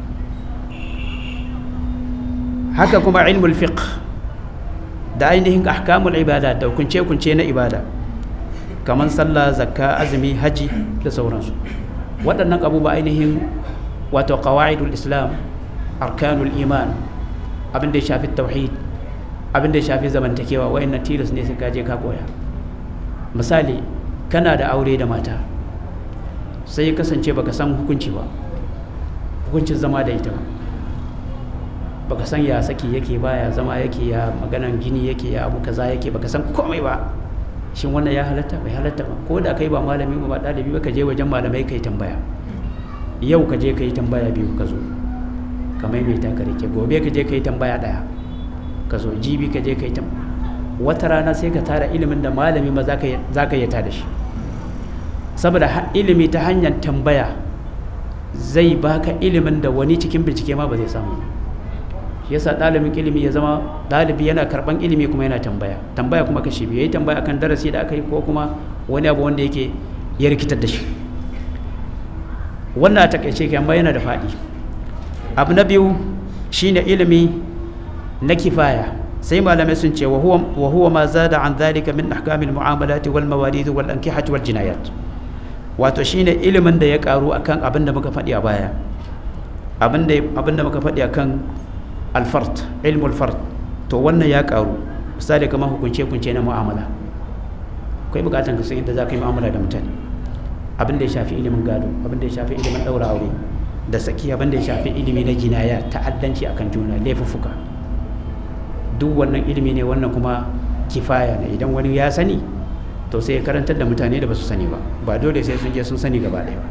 haka kuma ilmul fiqh da ainihin ahkamul ibada da kunce na ibada kamar sallah, zakka, azumi, haji da sauransu. waɗannan abubuwa ainihin wato qawaidul islam, arkanul iman, abin da ya shafi tauhid, abin da ya shafi zamantakewa, wayannan tilas ne sai ka je ka koya. misali kana da aure da mata sai ya kasance baka san hukunci ba, hukuncin zama da ita baka san ya saki yake ba, ya zama yake, ya maganan gini yake, ya abu kaza yake, baka san komai ba. shin wannan ya halatta? bai halatta ba. ko da kai ba malami ba ɗalibi ba, ka je wajen malamai kai tambaya. yau ka je ka yi tambaya 2 ka zo ka maimaita ka rike, gobe ka je ka yi tambaya 1 ka zo, jibi ka je ka yi tambaya. wata rana sai ka tara ilimin da malami ma za ka yi da shi, saboda ilimi ta hanyar tambaya zai baka ilimin da wani cikin bincike ma ba zai samu. shi yasa ɗalibin ilimi ya zama ɗalibi yana karɓan ilimi kuma yana tambaya kuma kashi biyu, yayi tambaya akan darasi da aka yi ko kuma wani abu wanda yake ya rikitar da shi. wannan a takaice kan yana da faɗi. abu na biyu shine ilimi na kifaya, sai malamai sun ce wa huwa ma zada an zalika min ahkamil mu'amalati wal mawarith wal ankihati wal jinayat. wato shine ilimin da ya karu akan abin da muka faɗi a baya, abin da muka faɗi akan alfard, ilmul fard, to wannan ya karu. misali kamar hukunce na mu'amala, akwai bukatan ka san yadda za ka yi mu'amala da mutane, abin da ya shafi ilimin gado, abin da ya shafi ilimin ɗaura aure da saki, abin da ya shafi ilimi na jinaya, ta'addanci akan juna, laifuffuka, duk wannan ilimi ne. wannan kuma kifaya ne, idan wani ya sani to sai ya karantar da mutane da ba su sani ba dole sai sun je sun sani gaba ɗaya ba.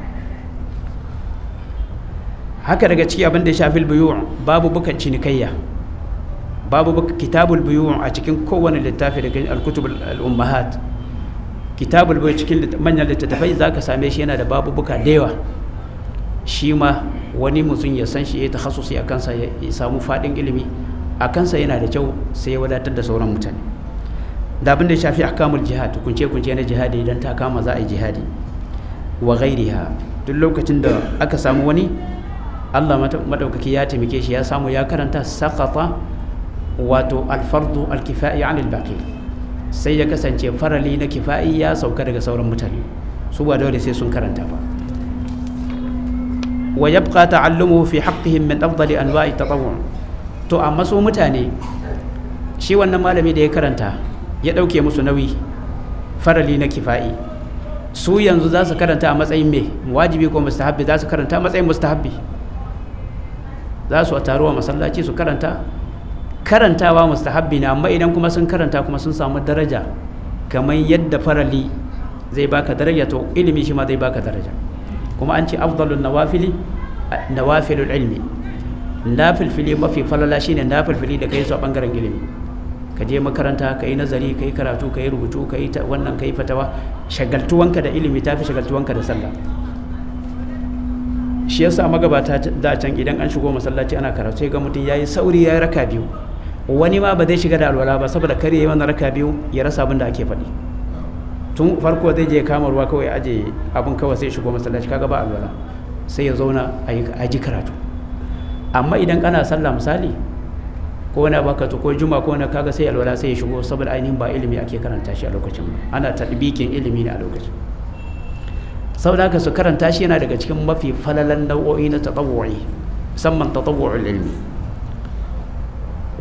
haka daga ciki abin da ya shafi buyu', babu bukan cinikayya, babu kitabul buyu' a cikin kowane littafi daga al-kutub al-ummahat. kitabul buyu' cikin manyan littattafai zaka same shi yana da babu buka da yawa. shi ma wani mutum ya san shi ya takhassusi a kansa, ya samu fadin ilimi a kansa yana da kyau, sai ya wadatar da sauran mutane. da abin da ya shafi ahkamul jihad, kunce na jihadi idan ta kama za a yi jihadi wa ghairiha. duk lokacin da aka samu wani Allah madaukaki ya taimake shi ya samu ya karanta saqata wato alfardu alkifai anil baqi, sai ya kasance farali na kifai ya sauka daga sauran mutane, su ba dole sai sun karanta ba. wa yabqa ta'allumuhu fi haqqihim min afdali anwa'i tatawwu'. to amma su mutane, shi wannan malami da ya karanta ya dauke musu nauyi farali na kifai, su yanzu za su karanta a matsayin me wajibi ko mustahabbi? za su karanta a matsayin mustahabbi, za su taruwa masallaci su karantawa mustahabbi ne. amma idan kuma sun karanta kuma sun samu daraja kamar yadda farali zai baka daraja, to ilimi shi ma zai baka daraja. kuma an ce afdalun nawafilul ilmi, nafilfili mafi falala shine nafilfili da kai su a bangaren ilimi. ka je makaranta ka yi nazari, ka yi karatu, ka yi rubutu, ka yi wannan, ka yi fatawa. shagaltuwanka da ilimi tafi shagaltuwanka da sallah. shi yasa magabata da can idan an shigo masallaci ana karatu sai ga mutum yayi sauri ya raka 2, wani ma ba zai shiga da alwala ba saboda kar yayi wannan raka 2 ya rasa abin da ake faɗi. tun farko zai je kama ruwa kawai aje abin kawai sai shigo masallaci kaga ba alwala, sai ya zauna a ji karatu. amma idan ana sallah misali ko wani baka to ko juma ko wani kaga sai alwala sai ya shigo saboda ainihin ba ilimi ake karanta shi a lokacin, ana tadbikin ilimi ne a lokacin. saboda haka su karanta shi yana daga cikin mafi falalan nau'o'i na tatawwu'i, musamman tatawwu'ul ilmi.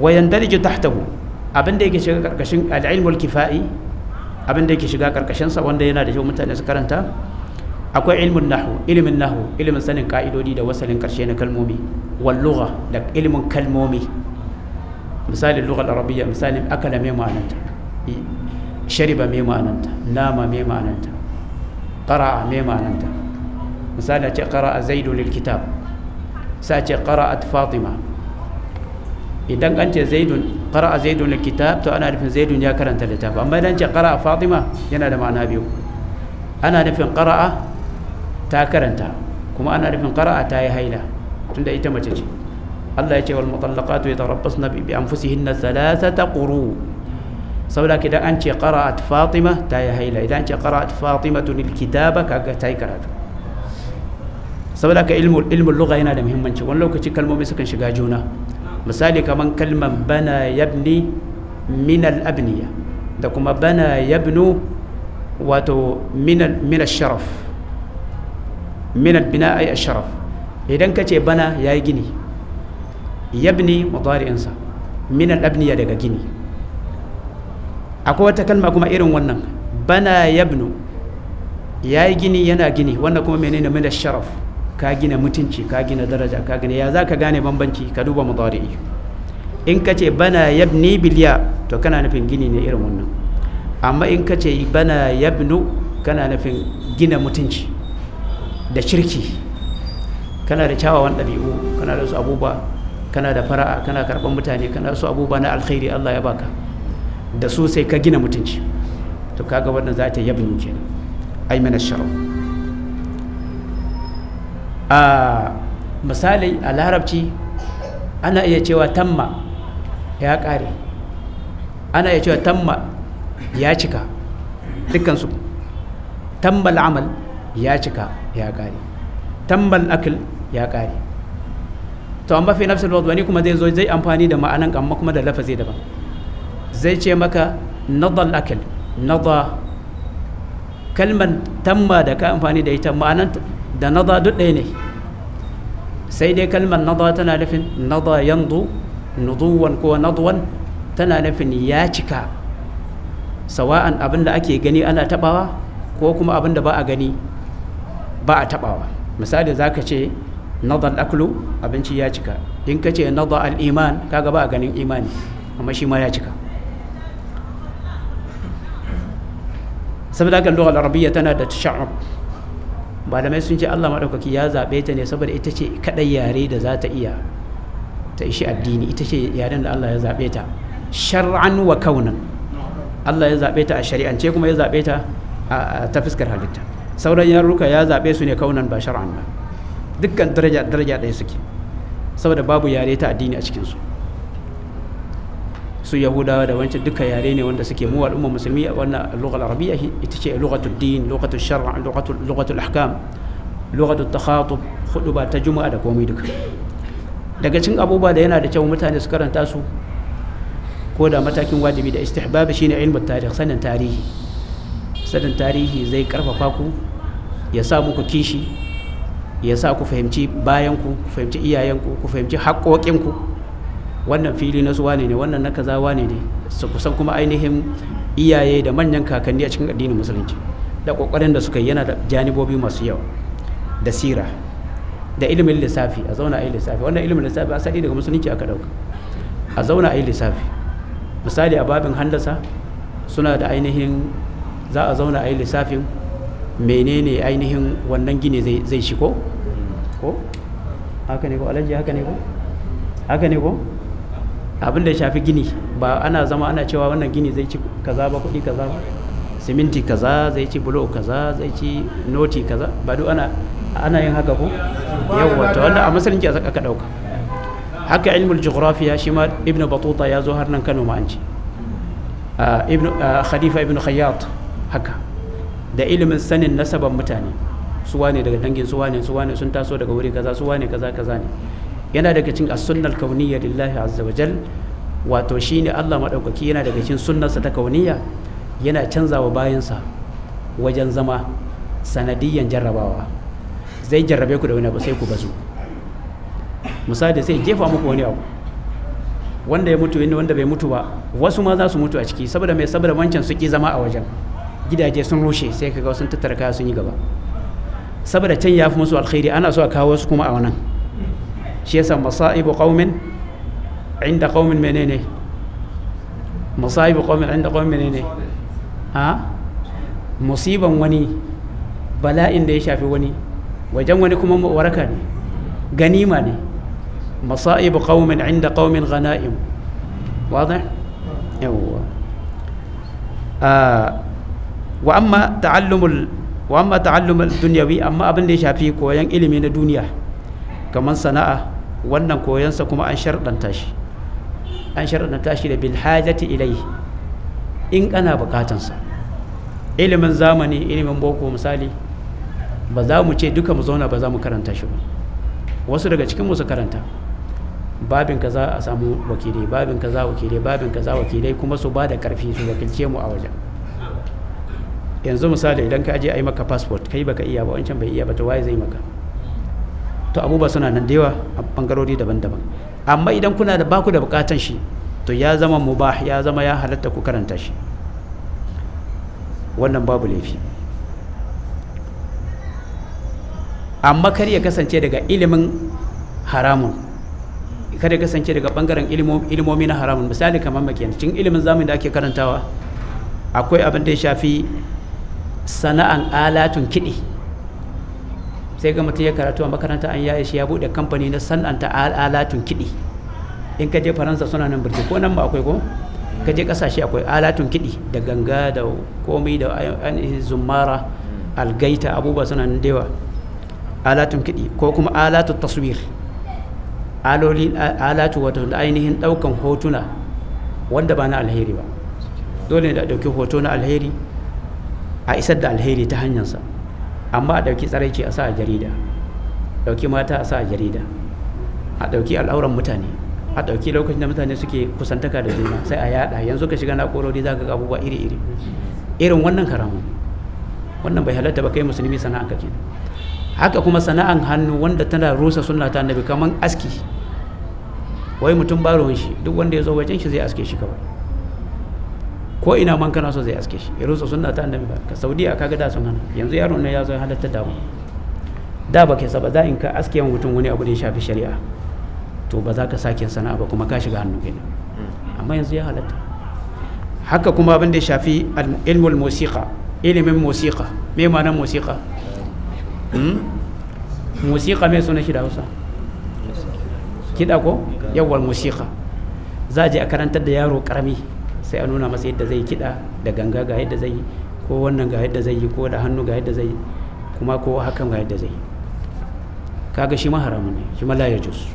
wa yandariju tahtahu abinda yake shiga karkashin al-ilmul kifai abinda yake shiga karkashin sa wanda yana da kyau mutane su karanta akwai ilmin nahwu ilimin sanin ka'idodi da wasalin karshe na kalmomi wal lugha da ilimin kalmomi misalin lughar arabiyya misalin akala mai ma'ananta shariba mai ma'ananta nama mai ma'ananta qara'a mai ma'ananta misali ce qara'a zaidu lil kitab sai ce qara'at fatima idan an ce zaidun qara'a zaidun lil kitab to ana nufin zaidun ya karanta littafi amma idan ce qara'a fatima yana da ma'ana biyu ana nufin qara'a ta karanta kuma ana nufin qara'a ta yi haila tunda ita mace ce Allah ya ce wal mutallaqatu yatarabbasna bi anfusihinna thalathata quru saboda idan an ce qara'at fatima ta yi haila idan an ce qara'at fatimatu lil kitaba kaga ta yi karatu saboda ka ilmul lugha yana da muhimmanci wani lokaci kalmomi sukan shiga juna misali kaman kalman bana yabni min al abniya da kuma bana yabnu wato min al sharaf min al bina ay al sharaf idan ka ce bana yayi gini yabni mudari'insa min al abniya daga gini akwai wata kalma kuma irin wannan bana yabnu yayi gini yana gini wannan kuma menene min al sharaf ka gina mutunci ka gina daraja ka gina ya zaka gane bambanci ka duba mudari'i in ka ce bana yabni bilya to kana nufin gini ne irin wannan amma in ka ce bana yabnu kana nufin gina mutunci da shirki kana da kyawawan ɗabi'u kana da su abubuwa kana da fara'a kana karɓar mutane kana da su abubuwa na alkhairi Allah ya baka da su sai ka gina mutunci to kaga wannan za ta yabnu kenan ay min ash-sharaf misali a larabci ana iya cewa tamma ya ƙare ana iya cewa tamma ya cika dukkansu tammal amal ya cika ya ƙare tammal akil ya ƙare to amma fi nafsul wad wani kuma zai amfani da ma'anan amma kuma da lafazi daban zai ce maka nadal akil nada kalman tamma da ka amfani da ita ma'anan da nada duk ɗaya ne sai dai kalmar nada tana nufin nada yanzu nuduwan ko nadwan tana nufin ya cika sawa'an abin da ake gani ana tabawa ko kuma abin da ba a gani ba a tabawa misali za ka ce nada al'aklu abinci ya cika in ka ce nada al'iman kaga ba a ganin imani amma shi ma ya cika saboda haka lughal arabiyya tana da tasha'ub malamai sun ce Allah maɗaukaki ya zaɓe ta ne saboda ita ce kaɗai yare da za ta iya ta ishi addini ita ce yaren da Allah ya zaɓe ta shar'an wa kaunan Allah ya zaɓe ta a shari'ance kuma ya zaɓe ta ta fuskar halitta sauran yaruka ya zaɓe su ne kaunan ba shar'an ba dukkan daraja ɗaya suke saboda babu yare ta addini a cikinsu su yahudawa da wancan duka yare ne wanda suke mu al'umma musulmi a wannan lughal arabiyya ita ce lughatul din lughatul shar'a lughatul ahkam lughatul takhatub khutba ta juma'a da komai duka daga cikin abubuwa da yana da kyau mutane su karanta su ko da matakin wajibi da istihbab shine ilmin tarikh sanin tarihi zai karfafa ku ya sa muku kishi ya sa ku fahimci bayan ku fahimci iyayenku ku fahimci haƙoƙinku wannan fili na su wane ne wannan na kaza wane ne su kusan kuma ainihin iyaye da manyan kakanni a cikin addinin musulunci da kokarin da suka yi yana da janibobi masu yawa da sira da ilimin lissafi a zauna a yi lissafi wannan ilimin lissafi asali daga musulunci aka dauka a zauna a yi lissafi misali a babin handasa suna da ainihin za a zauna a yi lissafin menene ainihin wannan gini zai shigo ko haka ne ko alaji haka ne ko abin da ya shafi gini ba ana zama ana cewa wannan gini zai ci kaza ba kuɗi kaza ba siminti kaza zai ci bulo kaza zai ci noti kaza ba duk ana yin haka ko yawwa to wannan a musulunci aka dauka haka ilmul geographiya shi ma ibnu batuta ya zo har nan Kano ma an ci khalifa ibnu khayyat haka da ilimin sanin nasaban mutane su wane daga dangin su wane sun taso daga wuri kaza su wane kaza ne yana daga cikin as-sunnal kauniyya lillahi azza wa jal wato shine Allah madaukaki yana daga cikin sunnarsa ta kauniyya yana canzawa bayansa wajen zama sanadiyyan jarrabawa zai jarrabe ku da wani abu sai ku bazu misali sai jefa muku wani abu wanda ya mutu ne wanda bai mutu ba wasu ma za su mutu a ciki saboda mai saboda wancan su ki zama a wajen gidaje sun rushe sai kaga sun tattara kaya sun yi gaba saboda can ya fi musu alkhairi ana so a kawo su kuma a wannan shi yasa masaibu qaumin inda qaumin menene masaibu qaumin inda qaumin menene musiban wani bala'in da ya shafi wani wajen wani kuma waraka ne ganima ne masaibu qaumin inda qaumin ghanaim واضح يوه وأما تعلم الدنيوي أما أبن دي شافي كوين إلمي na duniya kaman sana'a wannan koyansa kuma an sharɗanta shi da bil hajati ilai in kana bukatansa ilimin zamani ilimin boko misali ba za mu ce duka mu zauna ba za mu karanta shi ba wasu daga cikin mu su karanta babin kaza a samu wakilai babin kaza wakilai kuma su ba da karfi su wakilce mu a wajen yanzu misali idan ka je a yi maka passport kai baka iya ba wancan bai iya ba to waye zai maka to abubuwa suna nan da yawa a bangarori daban-daban amma idan kuna da baku da bukatan shi to ya zama mubah ya zama ya halatta ku karanta shi wannan babu laifi amma kar ya kasance daga ilimin haramun kada ya kasance daga bangaren ilimomi na haramun misali kamar cikin ilimin zamani da ake karantawa akwai abin da ya shafi sana'an alatun kiɗi sai ga mutum ya karatu a makaranta an yaya shi ya buɗe kamfani na sana'anta alatun kiɗi in ka je faransa suna nan birki ko nan ba akwai ko ka je ƙasashe akwai alatun kiɗi da ganga da komai da zumara algaita abubuwa suna nan dewa alatun kiɗi ko kuma alatun taswir alatu wato ainihin ɗaukan hotuna wanda ba na alheri ba dole da ɗauki hoto na alheri a isar da alheri ta hanyarsa amma a ɗauki tsaraici a sa a jarida ɗauki mata a sa a jarida a ɗauki al'auran mutane a ɗauki lokacin da mutane suke kusantaka da juna sai a yada yanzu ka shiga na'urori za ka ga abubuwa iri-iri irin wannan karamu wannan bai halatta ba kai musulmi sana'an ka kenan haka kuma sana'an hannu wanda tana rusa sunna ta annabi kaman aski wai mutum ba ruwan shi duk wanda ya zo wajen shi zai aske shi kawai ko ina man kana so zai aske shi ya rusa sunna ta annabi ba ka saudiya kaga da sun hana yanzu yaron ne ya zo halatta da mu da ba ke saba za in ka aske mutum wani abu da ya shafi shari'a to ba za ka sake sana'a ba kuma ka shiga hannu kenan amma yanzu ya halatta haka kuma abin da ya shafi ilmul musiqa ilimin musiqa me ma'anar musiqa musiqa me suna shi da Hausa kiɗa ko yawwal musiqa za a je a karantar da yaro karami sai a nuna masa yadda zai kiɗa da ganga ga yadda zai yi ko wannan ga yadda zai yi ko da hannu ga yadda zai yi kuma ko hakan ga yadda zai yi kaga shi ma haramun ne shi ma la yajuz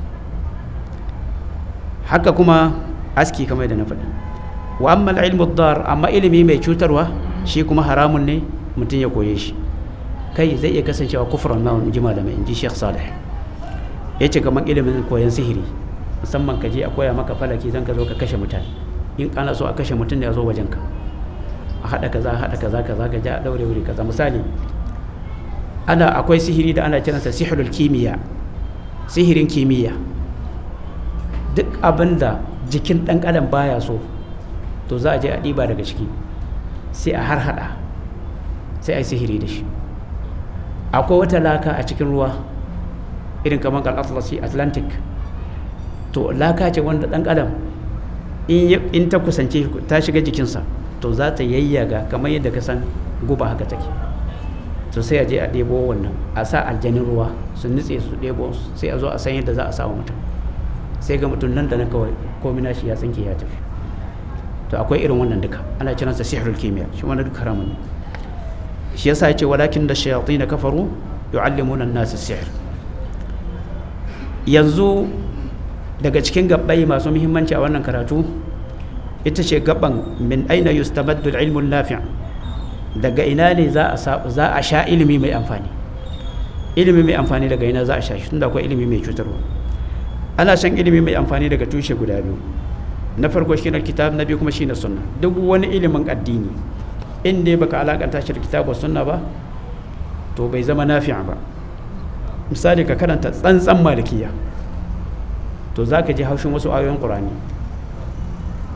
haka kuma aski kamar da na faɗi wa amma al-ilmu dar amma ilimi mai cutarwa shi kuma haramun ne mutum ya koye shi kai zai iya kasancewa kufran ma in ji malamai in ji Sheikh Salih yace kamar ilimin koyon sihiri musamman ka je a koya maka falaki zan ka zo ka kashe mutane in kana so a kashe mutum da ya zo wajen ka a haɗa kaza ka ja a ɗaure wuri kaza misali akwai sihiri da ana kiransa sihirul kimiyya sihirin kimiyya duk abin da jikin ɗan adam baya so to za a je a ɗiba daga ciki sai a harhaɗa sai a yi sihiri da shi akwai wata laka a cikin ruwa irin kamar Atlasi Atlantic to laka ce wanda ɗan adam in ta kusance ta shiga jikinsa to za ta yayyaga kamar yadda ka san guba haka take to sai a je a ɗebo wannan a sa aljanin ruwa su nutse su ɗebo sai a zo a san yadda za a samu mutum sai ga mutum nan da nan kawai komai nashi ya tsinke ya tafi to akwai irin wannan duka ana kiransa sihrul kimiyya shi wannan duk haramun ne shi yasa yace walakin da shayatin kafaru yu'allimuna an-nas as-sihr yanzu daga cikin gabbai masu muhimmanci a wannan karatu ita ce gaban min aina yustamaddu al-ilmu an-nafi' daga ina ne za a sha ilimi mai amfani daga ina za a sha shi tunda akwai ilimi mai cutarwa ana shan ilimi mai amfani daga tushe guda biyu na farko shine kitab na biyu kuma shine sunna duk wani ilimin addini in dai baka alakanta shi da kitabu sunna ba to bai zama nafi'a ba misali ka karanta tsantsan malikiya to zaka ji haushin wasu ayoyin qur'ani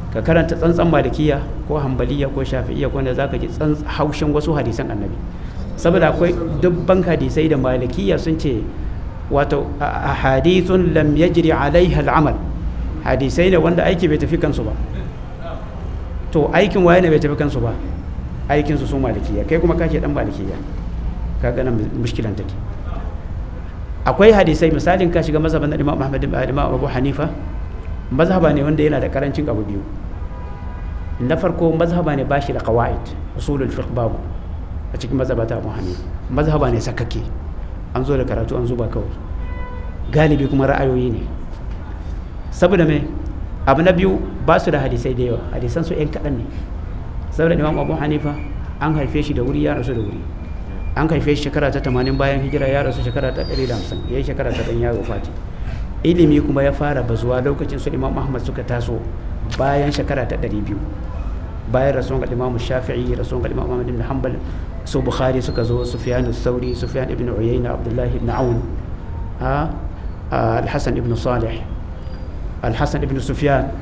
ka karanta tsantsan malikiya ko hanbaliya ko shafi'iya ko da zaka ji haushin wasu hadisan annabi, saboda akwai dubban hadisai da malikiya sun ce wato ahadithun lam yajri alaiha al'amal, hadisai ne wanda aiki bai tafi kansu ba. To aikin waye ne bai tafi kansu ba? Aikin su malikiya, kai kuma kake dan malikiya, kaga nan mushkilan take. Akwai hadisai, misalin ka shiga mazhaban Imam Ahmad bin Imam Abu Hanifa, mazhaba ne wanda yana da karancin abu biyu. Na farko mazhaba ne bashi da qawaid, usulul fiqh babu a cikin mazhabata Abu Hanifa. Mazhaba ne sakake, an zo da karatu an zuba kawai, galibi kuma ra'ayoyi ne. Saboda me? Abu na biyu, ba su da hadisai da yawa, hadisan su 'yan kaɗan ne. Saboda Imam Abu Hanifa an haife shi da wuri, ya rasu da wuri. An haife shi shekara ta 80 bayan hijira, ya rasu shekara ta 150, ya yi shekara ta 100 ya wafati. Ilimi kuma ya fara bazuwa lokacin su Imam Ahmad suka taso bayan shekara ta 200, bayan rasuwan Imam Shafi'i, rasuwan Imam Ahmad ibn Hanbal, su Bukhari suka zo, Sufyan al-Thawri, Sufyan ibn Uyayna, Abdullah ibn Aun, Al-Hasan ibn Salih, Al-Hasan ibn Sufyan,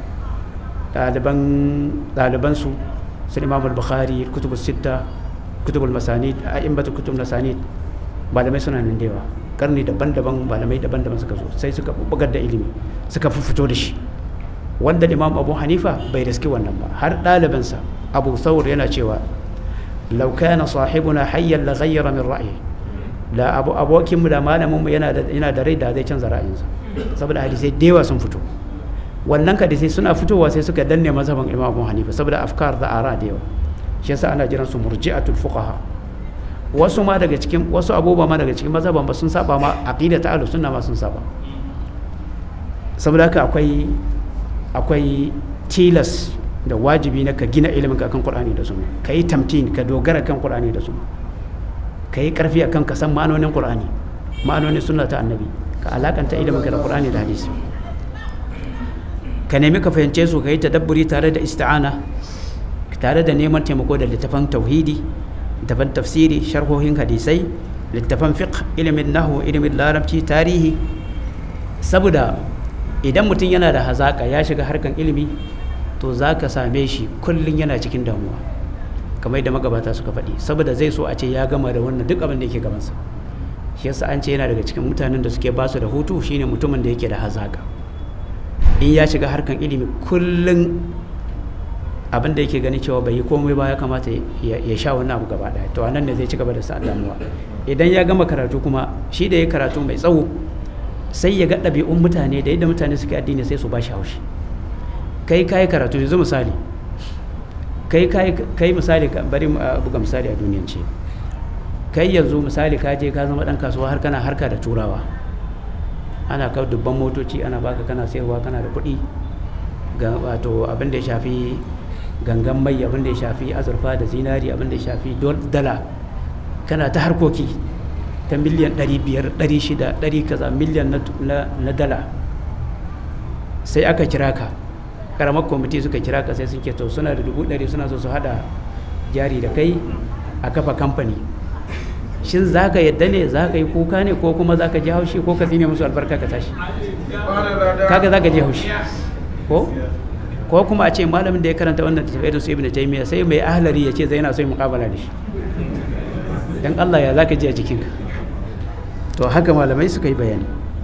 ɗaliban su Imam al-Bukhari, kutub al-sitta, kutub al-masanid, a'immatu kutub al-masanid, malamai suna nan da yawa, karni daban-daban, malamai daban-daban suka zo, sai suka bugar da ilimi, suka fito da shi, wanda Imam Abu Hanifa bai riski wannan ba. Har ɗalibansa Abu Thawr yana cewa law kana sahibuna hayyan la ghayyara min ra'yi, da abokin mu da malamin mu yana da rai da zai canza ra'ayinsa, saboda hadisai da yawa sun fito. Wannan hadisai suna fitowa sai suka danne mazhaban Imam Abu Hanifa saboda afkar da ara da yawa. Shi yasa ana jiran su murji'atul fuqaha. Wasu ma daga cikin wasu abubuwa ma daga cikin mazhaban ba sun saba ma aqida ta ahlus sunna ma sun saba. Saboda haka akwai tilas da wajibi na ka gina ilimin ka kan Qur'ani da Sunna, ka yi tamtin, ka dogara kan Qur'ani da Sunna, ka yi karfi akan ka san ma'anonin Qur'ani, ma'anonin sunna ta annabi, ka alakanta ilimin ka da Qur'ani da hadisi, ka nemi ka fahimce su, ka yi tadabburi tare da isti'ana, tare da neman taimako da littafan tauhidi, littafan tafsiri, sharhohin hadisai, littafan fiqh, ilimin nahwu, ilimin larabci, tarihi. Saboda idan mutum yana da hazaka ya shiga harkan ilimi, to za ka same shi kullum yana cikin damuwa, kamar da magabata suka faɗi, saboda zai so a ce ya gama da wannan duk abin da yake gabansa. Shi yasa an ce yana daga cikin mutanen da suke basu da hutu shine mutumin da yake da hazaka. In ya shiga harkan ilimi kullum abin da yake gani cewa bai yi komai ba, ya kamata ya sha wannan abu gaba ɗaya, to anan ne zai ci gaba da sa damuwa. Idan ya gama karatu kuma, shi da ya karatu mai tsawo, sai ya ga ɗabi'un mutane da yadda mutane suke addini, sai su ba shi haushi. Kai karatu, yanzu misali, kai misali, bari buga misali a duniyance. Kai yanzu misali ka je ka zama ɗan kasuwa, har kana harka da turawa, ana kawo dubban motoci ana baka, kana sayarwa, kana da kuɗi ga wato abin da ya shafi gangan mai, abin da ya shafi azurfa da zinari, abin da ya shafi dala, kana ta harkoki ta miliyan 500, 600, 100 kaza miliyan na dala. Sai aka kira ka, karamar kwamiti suka kira ka, sai sun ke to suna da 100,000 suna so su hada jari da kai a kafa kamfani. Shin za ka yadda ne, za ka yi kuka ne, ko kuma za ka ji haushi, ko ka tsine musu albarka ka tashi? Kaga za ka ji haushi ko kuma a ce malamin da ya karanta wannan tafiyar da su Ibn Taymiyyah, sai mai ahlari ya ce zai yana so yi muƙabala da shi, dan Allah ya za ka ji a jikinka? To haka malamai suka yi bayani.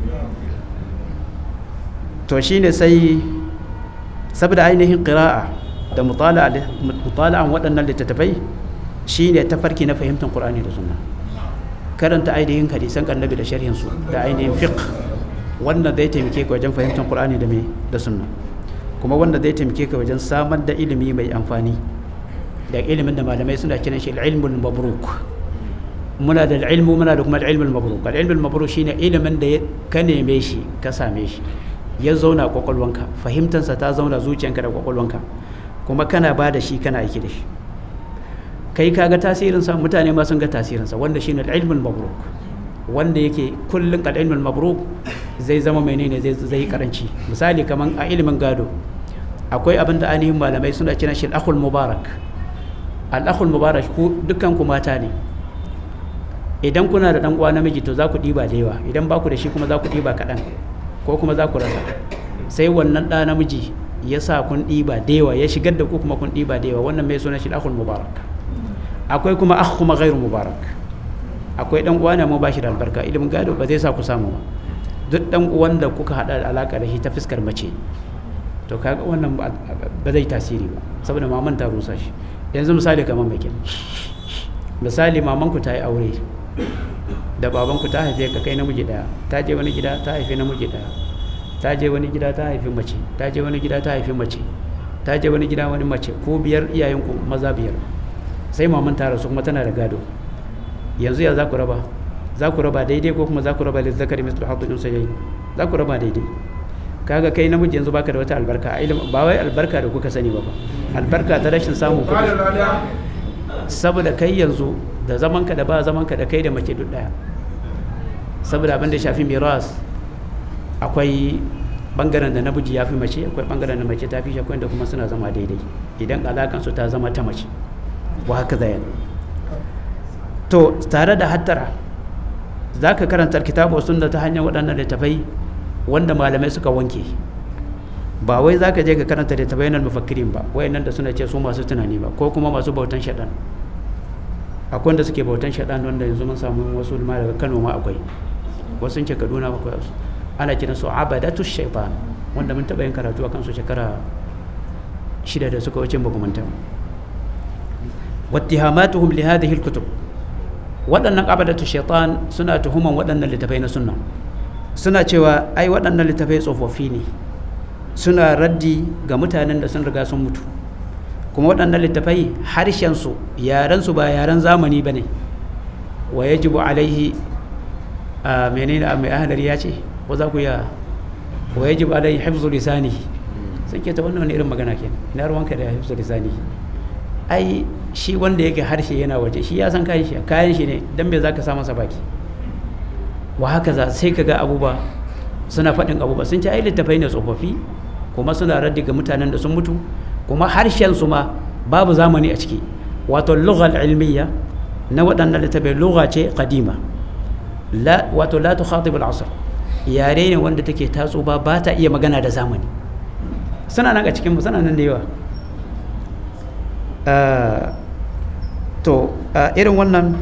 To shine sai saboda ainihin qira'a da mutala'an waɗannan littattafai shine tafarki na fahimtar Qur'ani da Sunna, karanta ainihin hadisan annabi da sharhin su da ainihin fiqh, wannan zai taimake ka wajen fahimtar Qur'ani da Sunna, kuma wanda zai taimake ka wajen samar da ilimi mai amfani, da ilimin da malamai suna kiran shi al-ilmul mabruk. Muna da ilmu, muna da kuma al-ilmul mabruk. Al-ilmul mabruk shine ilimin da ka neme shi, ka same shi, ya zauna kwakwalwanka, fahimtansa ta zauna zuciyanka da kwakwalwanka, kuma kana ba da shi, kana aiki da shi. Kai ka ga tasirinsa, mutane ma sun ga tasirinsa, wanda shine al-ilmul mabruk, wanda yake kullun al-ilmul mabruk zai zama menene, zai karanci. Misali kaman a ilimin gado, akwai abin da ainihin malamai suna kiran shi al-akhul mubarak. Al-akhul mubarak, ku dukkan ku mata ne, idan kuna da dan uwa namiji to za ku diba da yawa, idan ba ku da shi kuma za ku diba kaɗan, ko kuma za ku rasa. Sai wannan ɗa namiji ya sa kun ɗiba da yawa, ya shigar da ku kuma kun ɗiba da yawa, wannan mai suna shi akhul mubarak. Akwai kuma akh kuma ghairu mubarak, akwai dan uwa ne mu ba shi da albarka, ilimin gado ba zai sa ku samu ba. Duk dan uwan da kuka hada da alaka da shi ta fuskar mace, to kaga wannan ba zai tasiri ba, saboda maman ta rusa shi. Yanzu misali kamar mai misali mamanku ta yi aure da babanku, ta haife ka kai namiji daya, ta je wani gida ta haife namiji daya, ta je wani gida ta haifi mace, ta je wani gida ta haifi mace, ta je wani gida wani mace, ko biyar iyayenku maza biyar, sai maman ta rasu kuma tana da gado. Yanzu ya za ku raba? Za ku raba daidai ko kuma za ku raba lizzakari mislu haddul unsayayn? Za ku raba daidai. Kaga kai namiji yanzu baka da wata albarka a ilimin, ba wai albarka da kuka sani ba, albarka ta rashin samun kuɗi. Saboda kai yanzu da zamanka da ba zamanka da kai da mace duk daya, saboda abin da shafi miras, akwai bangaren da namiji ya fi mace, akwai bangaren da mace ta fi shi, akwai da kuma suna zama daidai idan alakansu ta zama ta mace, wa haka zai. To tare da hattara za ka karanta kitabu sunna ta hanyar waɗannan littafai wanda malamai suka wanke, ba wai za ka je ka karanta littafai na mufakkirin ba, wayannan da suna ce su masu tunani ba, ko kuma masu bautan shaɗan. Akwai wanda suke bautan shaɗan wanda yanzu mun samu wasu ma daga Kano ma akwai, wasu sun ce Kaduna ba, akwai wasu ana kiran su abadatu shaitan, wanda mun taɓa yin karatu a kansu shekara 6 da suka wuce manta. wattihamatuhum li hadhihi alkutub, waɗannan abadatu shaitan suna tuhuman waɗannan littafai na sunna, suna cewa ai waɗannan littafai tsofaffi ne, suna raddi ga mutanen da sun riga sun mutu, kuma waɗannan littafai harshensu yarensu ba yaren zamani ba ne. Wa yajibu alaihi menene mai ahlari ya ce, ko za ku ya wa yajibu alaihi hifzu lisani, sun ke ta wannan irin magana kenan, ina ruwanka da hifzu lisani? Ai shi wanda yake harshe yana waje, shi ya san kayan shi ne, dan me zaka sa masa baki? Wa haka za sai kaga abubuwa suna faɗin abubuwa, sun ce ai littafai ne tsofaffi, kuma suna raddi ga mutanen da sun mutu, kuma harshen su ma babu zamani a ciki. Wato lughal ilmiya na waɗannan littafai lugha ce qadima, wato la tukhatib al-asr, yare ne wanda take tatso ba ta iya magana da zamani. Suna nan a cikin mu, suna nan da yawa. Irin wannan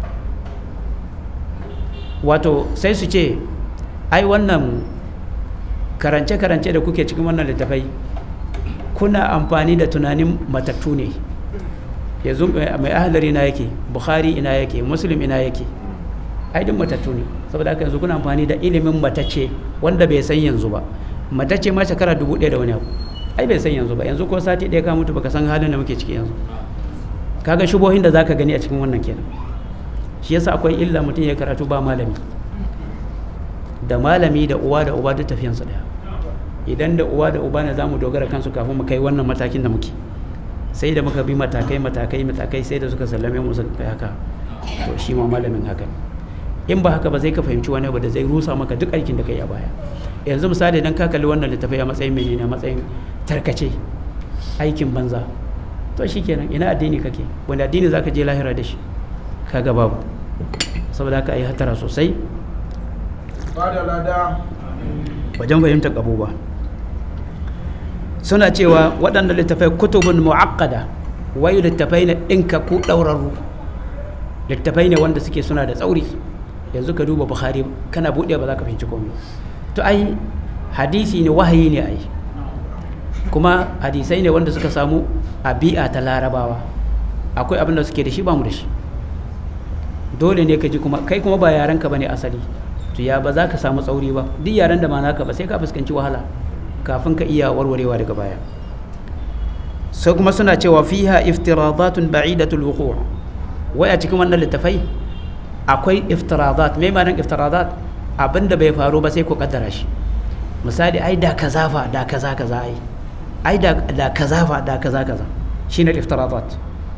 wato sai su ce ai wannan karance-karance da kuke cikin wannan littafai kuna amfani da tunanin matattu ne. Yanzu mai ahlari na yake, Bukhari ina yake, Muslim ina yake, ai duk matattu ne. Saboda haka yanzu kuna amfani da ilimin matacce wanda bai san yanzu ba. Matacce ma shekara 1000 da wani abu, ai bai san yanzu ba. Yanzu ko sati ɗaya ka mutu baka san halin da muke ciki yanzu. Kaga shubohin da zaka gani a cikin wannan kenan. Shi yasa akwai illa mutum ya karatu ba malami, da malami da uwa da uba duk tafiyansu daya. Idan da uwa da uba ne za mu dogara kansu kafin mu kai wannan matakin da muke, sai da muka bi matakai sai da suka sallame mu suka kai haka, to shi ma malamin haka ne. In ba haka ba zai ka fahimci wani abu da zai rusa maka duk aikin da kai a baya. Yanzu misali idan ka kalli wannan littafai a matsayin menene, a matsayin tarkace, aikin banza, to shikenan ina addini kake? Wanda addini zaka je lahira da shi? Kaga babu. Saboda haka ai hatara sosai wajen fahimtar abubuwa. Suna cewa waɗannan littafai kutubun mu'aqqada, wai littafai ne ɗinka ko ɗaurarru, littafai ne wanda suke suna da tsauri. Yanzu ka duba Bukhari, kana buɗe ba za ka fahimci komai. To ai hadisi ne, wahayi ne ai, kuma hadisai ne wanda suka samu a bi'a ta Larabawa. Akwai abin da suke da shi ba mu da shi, dole ne ka ji, kuma kai kuma ba yaran ka bane asali, to ya ba za ka samu tsauri ba. Duk yaran da ma naka ba sai ka fuskanci wahala kafin ka iya warwarewa daga baya. Sai kuma suna cewa fiha iftiradatun ba'idatul wuqu', wai a cikin wannan littafai akwai iftiradat. Me ma'anar iftiradat? Abinda bai faru ba sai ku kaddara shi. Misali, ai da kaza fa, da kaza kaza, ai da kaza fa, da kaza kaza, shine iftiradat.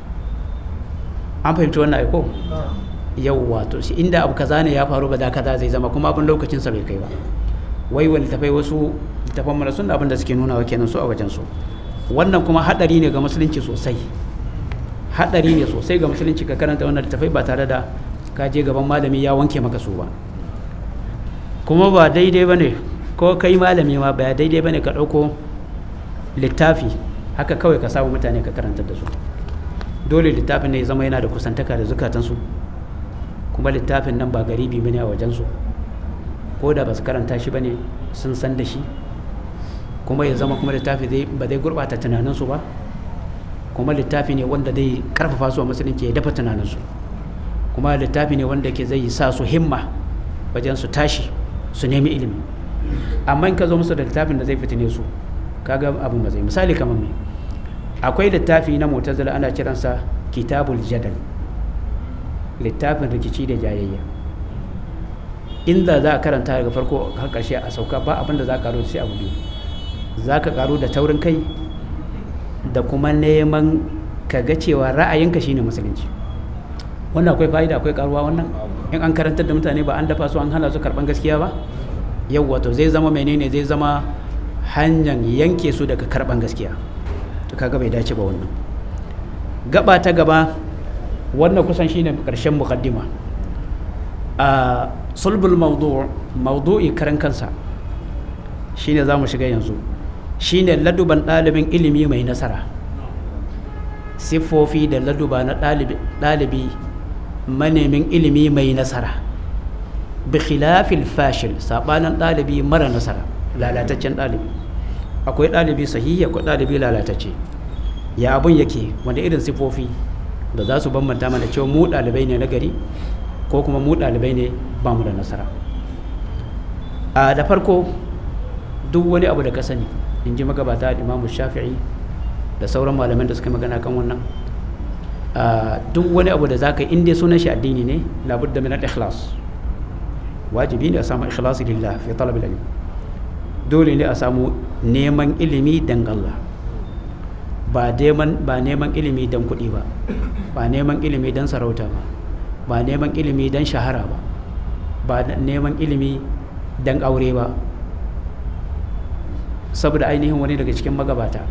An fahimci wannan aiko? Yawwa, to shi inda abu kaza ne ya faru ba da kaza zai zama, kuma abin lokacin sa bai kai ba. Wai wani tafai wasu tafan mana sunna abin da suke nuna wa kenan su a wajen su. Wannan kuma hadari ne ga musulunci sosai, hadari ne sosai ga musulunci ka karanta wannan tafai ba tare da ka je gaban malami ya wanke maka su ba. Kuma ba daidai bane, ko kai malami ma ba daidai bane ka dauko littafi haka kawai ka samu mutane ka karantar da su. Dole littafin ne ya zama yana da kusantaka da zukatansu, kuma littafin nan ba garibi bane a wajensu, ko da ba su karanta shi bane sun san da shi, kuma ya zama kuma littafi ba zai gurɓata tunaninsu ba, kuma littafi ne wanda zai karfafa su a musulunci ya dafa tunaninsu, kuma littafi ne wanda ke zai sa su himma wajen su tashi su nemi ilimi. Amma in ka zo musu da littafin da zai fitine su, kaga abin ba zai. Misali kamar me, akwai littafi na Mu'tazila ana kiransa Kitabul Jadal, littafin rikici da jayayya. Inda za a karanta daga farko har ƙarshe a sauka ba abin da za ka karo sai abu biyu. Za ka karo da taurin kai da kuma neman ka ga cewa ra'ayinka shine musulunci. Wannan akwai fa'ida, akwai karuwa wannan. In an karantar da mutane ba an dafa su an hana su karban gaskiya ba, yau wato zai zama menene, zai zama hanyar yanke su daga karban gaskiya. To kaga bai dace ba wannan. Gaba ta gaba, wannan kusan shine karshen muqaddima. A sulbul mawdu'i karan kansa shine zamu shiga yanzu. Shine laduban ɗalibin ilimi mai nasara, siffofi da laduba na ɗalibi manemin ilimi mai nasara, bi khilafil fashil, sabanin ɗalibi mara nasara, lalataccen ɗalibi. Akwai ɗalibi sahihi, akwai ɗalibi lalatacce. Ya abun yake, wanda irin siffofi da za su bambanta mana cewa mu ɗalibai ne na gari ko kuma mu ɗalibai ne ba mu da nasara. Da farko, duk wani abu da ka sani, in ji magabata Imamu Shafi'i da sauran malaman da suka magana kan wannan, duk wani abu da za ka yi inda sunan shi addini ne, labudda min al-ikhlas. Wajibi ne a samu ikhlasi lillah fi talab al-ilm. Dole ne a samu neman ilimi dan Allah, ba neman ilimi dan kuɗi ba, ba neman ilimi dan sarauta ba, ba neman ilimi dan shahara ba, ba neman ilimi dan aure ba. Saboda ainihin wani daga cikin magabata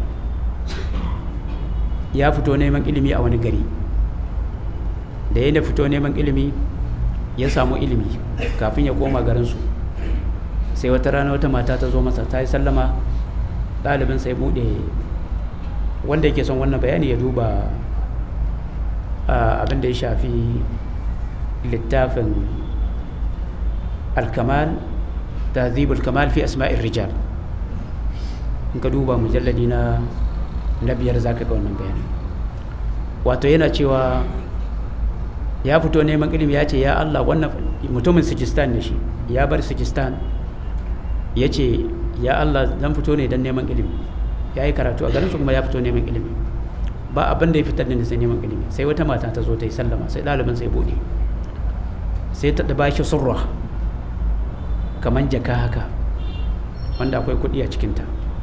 ya fito neman ilimi a wani gari, da ya fito neman ilimi ya samu ilimi kafin ya koma garinsu. Sai wata rana wata mata ta zo masa, ta yi sallama, ɗalibin sai buɗe, wanda yake son wannan bayani ya duba abin da ya shafi littafin al-kamal, tahdhibul kamal fi asma'ir rijal. In ka duba mujalladi na 5 zaka ga wannan bayani. Wato yana cewa ya fito neman ilimi, ya ce ya Allah, wannan mutumin Sikistan ne shi, ya bar Sikistan, ya ce ya Allah zan fito ne don neman ilimi. Ya yi karatu a garinsu kuma ya fito neman ilimi, ba abin da ya fitar da ni sai neman ilimi. Sai wata mata ta zo ta yi sallama, sai ɗalibin sai buɗe, sai ta ba shi surra kamar jaka haka wanda akwai kuɗi a cikinta.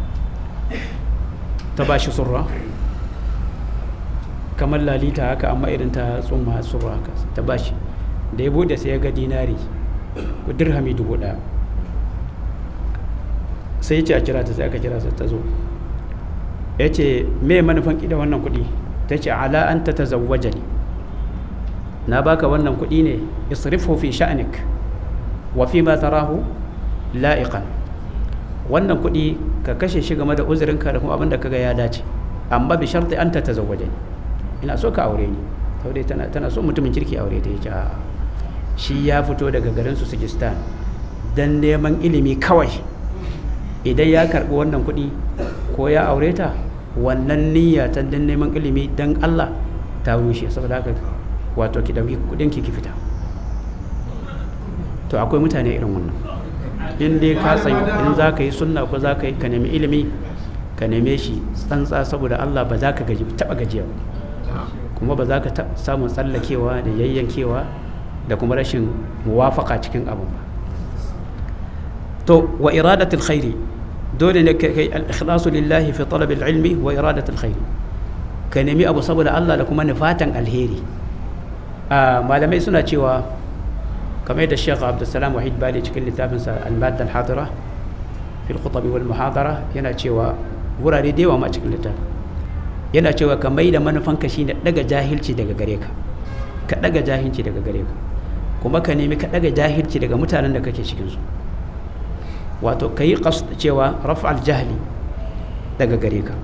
Ta ba shi surra kamar lalita haka, amma irin ta tsumma surra haka ta ba shi. Da ya bude sai ya ga dinari ko dirhami 1000. Sai ya ce a kira ta, sai aka kira ta zo. Ya ce me manufan da wannan kuɗi? Ta ce ala an ta tazawwajani, na baka wannan kuɗi ne isrifu fi sha'anik wa fi ma tarahu la'iqan. Wannan kuɗi ka kashe shi game da uzurinka da kuma abin da kaga ya dace, amma bi sharti an ta tazawwaje ni, ina so ka aure ni. Saboda tana so mutumin kirki aure ta. Yace a'a, shi ya fito daga garin su Sikistan dan neman ilimi kawai. Idan ya karbi wannan kuɗi ko ya aure ta, wannan niyya ta dan neman ilimi dan Allah ta rushe. Saboda haka wato ki dauki kuɗin ki fita. To akwai mutane irin wannan. In dai ka tsayu, in za ka yi sunna ko za ka nemi ilimi, ka neme shi tsantsa saboda Allah, ba za ka taɓa gajiya ba, kuma ba za ka samun tsallakewa da yayyankewa da kuma rashin muwafaka cikin abu ba. To wa iradatul khairi, dole ne ka kai al-ikhlasu lillahi fi talab al-ilmi wa iradatul khairi, ka nemi abu saboda Allah da kuma nufatan alheri. Malamai suna cewa, kamar yadda Sheikh Abdulsalam Wahid Bali cikin littafinsa al-Madda al-Hadira fi al-Khutab wal Muhadara yana cewa, wurare da yawa ma cikin littafin yana cewa ka mai da manufanka shine daga jahilci daga gare ka daga jahilci daga gare ka, kuma ka nemi ka daga jahilci daga mutanen da kake cikin su. Wato kai qasd cewa raf'al jahli daga gare ka.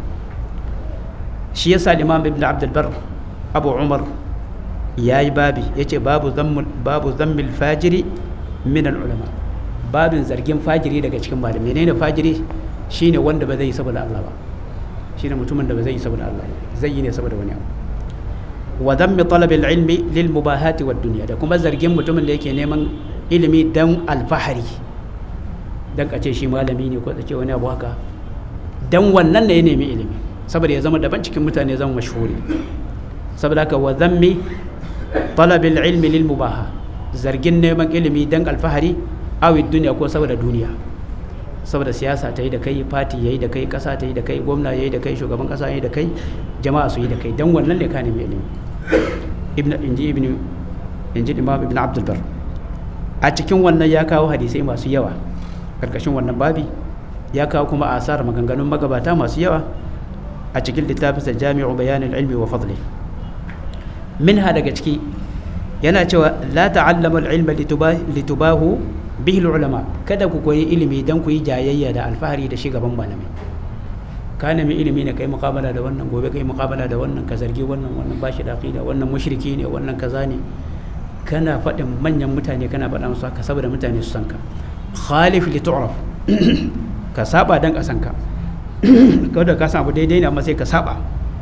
Shi yasa Imam Ibn Abdul Barr Abu Umar yayi babi yace babu zammil fajiri min al-ulama, babin zargin fajiri daga cikin malamai. Menene fajiri? Shine wanda ba zai yi saboda Allah ba, shine mutumin da ba zai yi saboda Allah ba, zai yi ne saboda wani abu. Wa dhammi talab al-ilmi lil mubahati wad dunya, da kuma zargin mutumin da yake neman ilimi dan alfahari, dan kace shi malami ne ko kace wani abu haka, dan wannan ne ya nemi ilimi saboda ya zama daban cikin mutane, ya zama mashhuri. Saboda haka wa dhammi talab al-ilmi lil mubaha, zargin neman ilimi dan alfahari, aw dunya ko saboda duniya, saboda siyasa ta yi da kai, fati yayi da kai, kasa ta yi da kai, gwamna yayi da kai, shugaban kasa yayi da kai, jama'a su yi da kai, dan wannan ne ka nemi ilimi. inji Imam Ibn Abdul Barr a cikin wannan ya kawo hadisai masu yawa karkashin wannan babi, ya kawo kuma asar maganganun magabata masu yawa a cikin littafinsa Jami'u Bayan al-Ilmi wa Fadli. Minha daga ciki yana cewa la ta'allamu al-ilma litubahu bihi al-ulama, kada ku koyi ilimi dan ku yi jayayya da alfahari da shugaban malamai. Ka nemi ilimi ne kai muqabala da wannan, gobe kai muqabala da wannan, ka zargi wannan ba shi da aqida, wannan mushriki ne, wannan kaza ne. Kana faɗin manyan mutane, kana faɗa musu haka saboda mutane su san ka. Khalif li tu'raf, ka saba dan ka san ka. Kada ka samu daidai ne amma sai ka saba.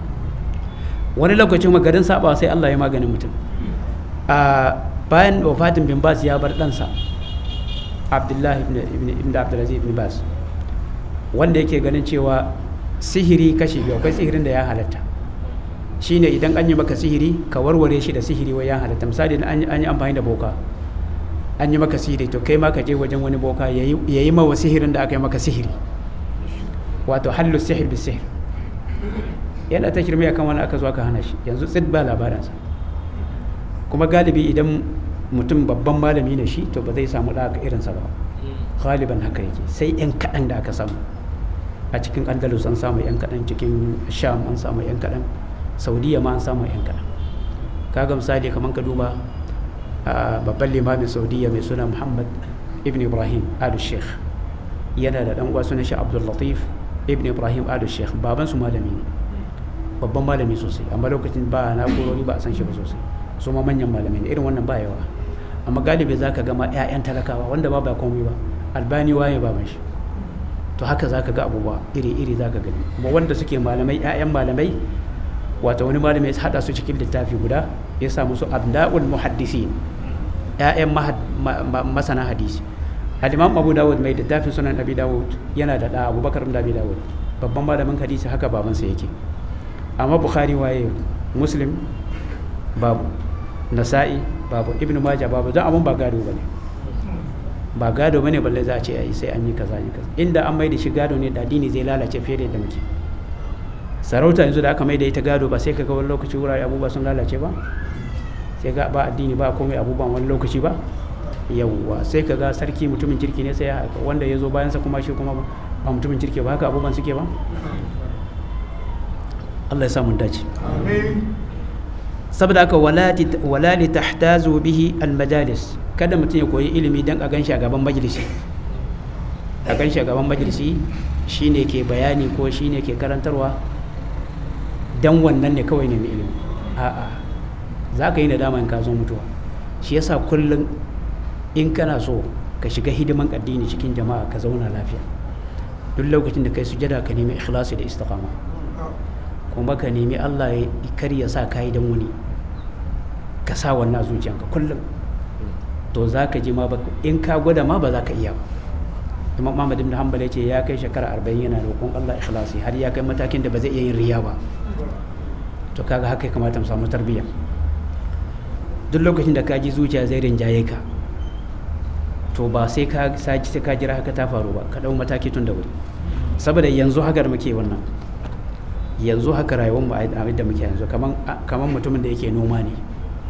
Wani lokacin magarin saba sai Allah ya maganin mutum. Bayan wafatin bin Baz ya bar ɗansa Abdullah ibn Abdulaziz ibn Baz, wanda yake ganin cewa sihiri kashi biyu, akwai sihirin da ya halatta, shine idan an yi maka sihiri ka warware shi da sihiri wa ya halatta. Misali an yi amfani da boka, an yi maka sihiri, to kai ma ka je wajen wani boka ya yi mawa sihirin da aka yi maka sihiri, wato hallu sihir bis sihir. Yana ta shirme akan wani aka zo aka hana shi, yanzu tsid ba labaransa. Kuma galibi idan mutum babban malami ne shi, to ba zai samu da irinsa ba, galiban haka yake, sai yan kaɗan da aka samu. A cikin Andalus an samu yan kaɗan, cikin Sham an samu yan kaɗan, Saudiya ma an samu yan kaɗan. Kaga misali kamar ka duba babban limamin Saudiya mai suna Muhammad ibn Ibrahim Al Sheikh, yana da ɗan uwa sunan shi Abdul Latif ibn Ibrahim Al Sheikh, baban su malami ne, babban malami sosai, amma lokacin ba na kurori ba a san shi ba sosai, su ma manyan malami ne. Irin wannan ba yawa, amma galibi za ka gama 'ya'yan talakawa wanda ba komai ba. Albani waye baban shi, to haka za ka ga abubuwa iri-iri za ka gani. Kuma wanda suke malamai, 'ya'yan malamai, wato wani malami ya haɗa su cikin littafi guda, ya sa musu abna'ul muhaddisi, 'ya'yan masana hadisi. Al-Imam Abu Dawud mai littafin sunan Abi Dawud yana da ɗa Abubakar ibn Abi Dawud, babban malamin hadisi, haka babansa yake. Amma Bukhari waye, Muslim babu, Nasa'i babu, Ibn Majah babu, don abun ba gado bane, ba gado bane balle za a ce ai sai an yi kaza ne kaza. Inda an maida shi gado ne da addini zai lalace fiye da yadda muke. Sarauta yanzu da aka maida ita gado, ba sai kaga wani lokaci wurare abubuwa sun lalace ba, sai ga ba addini ba komai abubuwan wani lokaci ba. Yawwa sai kaga sarki mutumin kirki ne, sai wanda ya zo bayansa kuma shi kuma ba mutumin kirki ba, haka abubuwan suke ba. Allah ya sa mun dace. Amin. Saboda haka wala li tahtazu bihi al majalis, kada mutum ya koyi ilimi dan a ganshi a gaban majalisi. A ganshi a gaban majalisi shine ke bayani ko shine ke karantarwa, dan wannan ne kawai ne mai ilimi. A'a, za ka yi nadama in ka zo mutuwa. Shi yasa kullum in kana so ka shiga hidiman addini cikin jama'a, ka zauna lafiya. Duk lokacin da kai sujada ka nemi ikhlasi da istiqama, kuma ka nemi Allah ya kar ya sa kai dan wani, ka sa wannan zuciyanka kullum, to za ka ji ma in ka gwada ma ba za ka iya ba. Imam Ahmad ibn Hanbal yace ya kai shekara 40 yana roƙon Allah ikhlasi, har ya kai matakin da ba zai iya yin riya ba. To kaga haka ya kamata mu samu tarbiyya. Duk lokacin da ka ji zuciya zai rinjaye ka, to ba sai ka jira haka ta faru ba, ka dau mataki tun da wuri. Saboda yanzu haka da muke wannan, yanzu haka rayuwar mu a yadda muke yanzu, kaman mutumin da yake noma ne,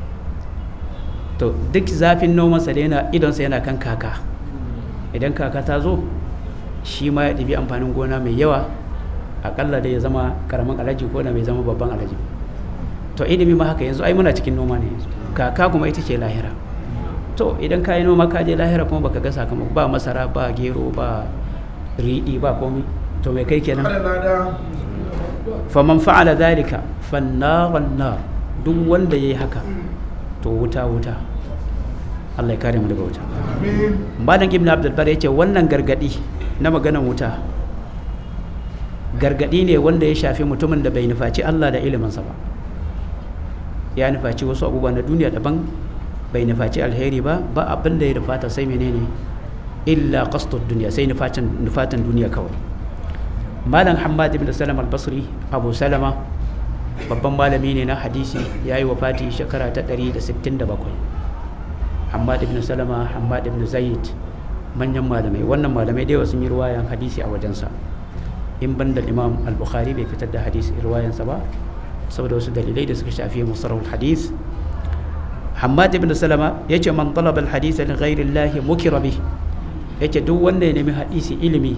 to duk zafin nomansa da yana idonsa yana kan kaka. Idan kaka ta zo, shi ma ya ɗibi amfanin gona mai yawa, akalla da ya zama karamin alaji ko da mai zama babban alaji. To ilimi ma haka, yanzu ai muna cikin noma ne yanzu, kaka kuma ita ce lahira. To idan ka yi noma ka je lahira kuma baka ga sakamako ba, masara ba, gero ba, riɗi ba komai, to mai kai kenan Kada lada. faman fa'ala dhalika fannaran nar duk wanda yayi haka to wuta Allah ya kare mu daga wuta. Amin. Malam Ibn Abdul Bar yace wannan gargadi na maganan wuta gargadi ne wanda ya shafi mutumin da bai nufaci Allah da iliminsa ba, ya nufaci wasu abubuwa na duniya daban, bai nufaci alheri ba abin da ya nufata sai menene illa qasdud dunya, sai nufatan duniya kawai. Malam Hammad ibn Salama al-Basri, Abu Salama, babban malami ne na hadisi, yayi wafati shekara ta 167. Hammad ibn Salama, Hammad ibn Zaid, manyan malamai, wannan malamai da yawa sun yi ruwayan hadisi a wajensa, in banda Imam al-Bukhari bai fitar da hadisi ruwayansa ba saboda wasu dalilai da suka shafi musarraful hadis. Hammad ibn Salama yace man talaba al-hadith li ghayri Allah mukira bih, yace duk wanda ya nemi hadisi ilimi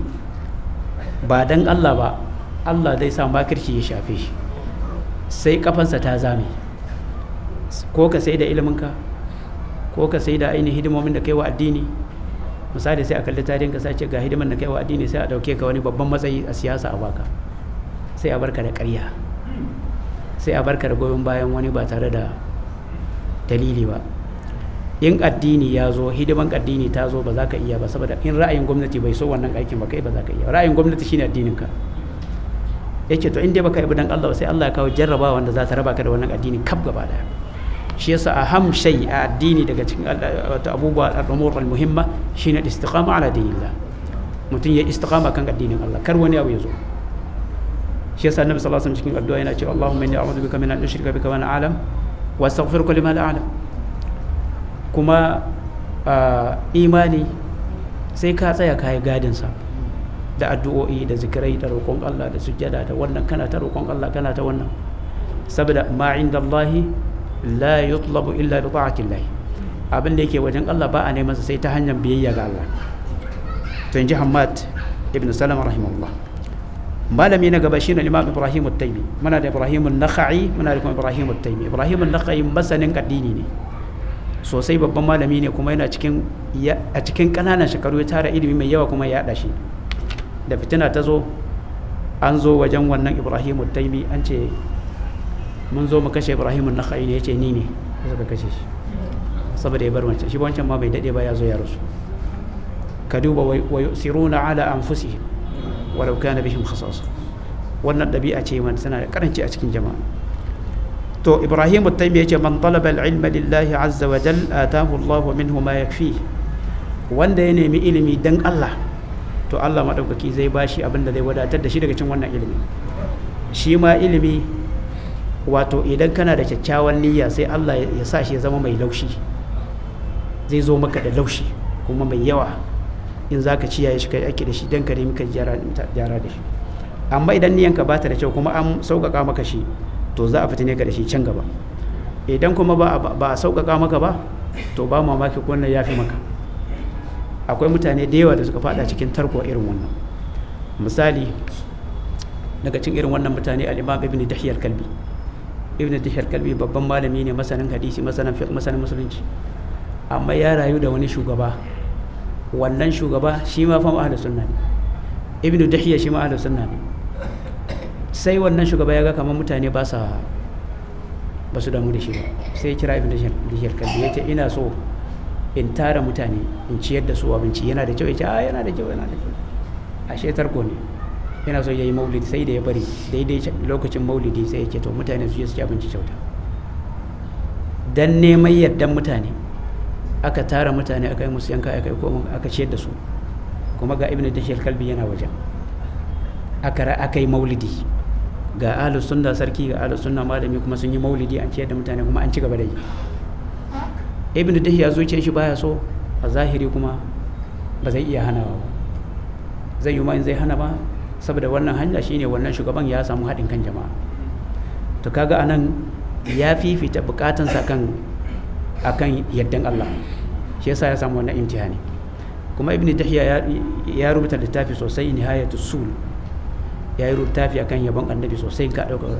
ba dan Allah ba, Allah zai sa makirci ya shafe shi, sai kafansa ta zame, ko ka sai da iliminka ko ka sai da ainihin hidimomin da kai wa addini. Misali sai a kalli tarihin ka sace ga hidiman da kai wa addini, sai a dauke ka wani babban matsayi a siyasa a baka, sai a barka da ƙarya, sai a barka da goyon bayan wani ba tare da dalili ba. In addini ya zo, hidiman addini ta zo, ba za ka iya ba, saboda in ra'ayin gwamnati bai so wannan aikin ba, kai ba za ka iya. Ra'ayin gwamnati shine addinin ka. Yace to in dai baka yi dan Allah ba, sai Allah ya kawo jarrabawa wanda za ta raba ka da wannan addini kaf gaba daya. Shi yasa aham shay a addini daga cikin abubuwa al-umur al-muhimma shine istiqama ala dinillah, mutum ya istiqama kan addinin Allah, kar wani abu ya zo. Shi yasa Annabi sallallahu alaihi wasallam cikin addu'a yana cewa Allahumma inni a'udhu bika min an ushrika bika wa ana a'lam wa astaghfiruka lima la a'lam. Kuma imani sai ka tsaya kai gadin sa da addu'o'i da zikirai da roƙon Allah da sujjada da wannan, kana ta roƙon Allah kana ta wannan, saboda ma indallahi la yutlabu illa bi ta'atillah, abin da yake wajen Allah ba a neman sa sai ta hanyar biyayya ga Allah. To inji Hammad ibn Salama rahimahullah. Malami na gaba shine Imam Ibrahim at-Taymi. Muna da Ibrahim an-Nakhai, muna da kuma Ibrahim at-Taymi. Ibrahim an-Nakhai masanin addini ne sosai, babban malami ne, kuma yana a cikin kananan shekaru ya tara ilimi mai yawa kuma ya yada shi. Da fitina ta zo, an zo wajen wannan Ibrahim at-Taymi, an ce mun zo mu kashe Ibrahim an-Nakhai ne, yace ni ne suka kashe shi saboda ya bar wancan, shi wancan ma bai dade ba ya zo ya rasu. Ka duba wa yusiruna ala anfusihim walau kana bihim khasasa, wannan dabi'a ce man tana da karanci a cikin jama'a. To Ibrahim at-Taymi yace man talaba al-ilma lillahi azza wa jal ataahu Allah minhu ma yakfi, wanda ya nemi ilimi dan Allah to Allah madaukaki zai bashi abin da zai wadatar da shi daga cikin wannan ilimi. Shi ma ilimi wato idan kana da kyakkyawan niyya sai Allah ya sa shi ya zama mai laushi, zai zo maka da laushi kuma mai yawa in za ka ciyaye shi kai ake da shi don ka nemi ka gyara da shi. Amma idan niyyanka ba ta da kyau kuma an sauƙaƙa maka shi, to za a fitine ka da shi can gaba. Idan kuma ba a sauƙaƙa maka ba, to ba mamaki ko wannan ya fi maka. Akwai mutane da yawa da suka fada cikin tarko irin wannan. Misali daga cikin irin wannan mutane al-Imam Ibn Dihya al-Kalbi. Ibn Dihya al-Kalbi babban malami ne, masanin hadisi, masanin fiqh, masanin musulunci, amma ya rayu da wani shugaba. Wannan shugaba shi ma fa ahlus sunna ne, Ibn Dihya shi ma ahlus sunna ne. Sai wannan shugaba ya ga kamar mutane ba su damu da shi ba, sai ya kira Ibn Dihya al-Kalbi, ya ce ina so in tara mutane in ciyar da su abinci, yana da kyau? Ya ce yana da kyau, yana da kyau. Ashe tarko ne, yana so ya yi maulidi, sai da ya bari daidai lokacin maulidi sai ya ce to mutane su je su ci abinci kyauta. Dan neman yardan mutane aka tara mutane, aka yi musu yanka, aka yi koma, aka ciyar da su, kuma ga Ibn Dihya al-Kalbi yana wajen. Aka yi maulidi, ga ahlus sunna sarki, ga ahlus sunna malami, kuma sun yi maulidi, an ciyar da mutane, kuma an ci gaba da yi. Ibn Dihya zuciyar shi baya so, a zahiri kuma ba zai iya hanawa ba. Zai yi ma in zai hana ba, saboda wannan hanya shine wannan shugaban ya samu haɗin kan jama'a. To kaga anan ya fifita bukatansa akan yardan Allah, shi yasa ya samu wannan imtihani. Kuma Ibn Dihya ya rubuta littafi sosai, Nihayatus Sul, ya yi littafi akan yabon annabi sosai, ka dauka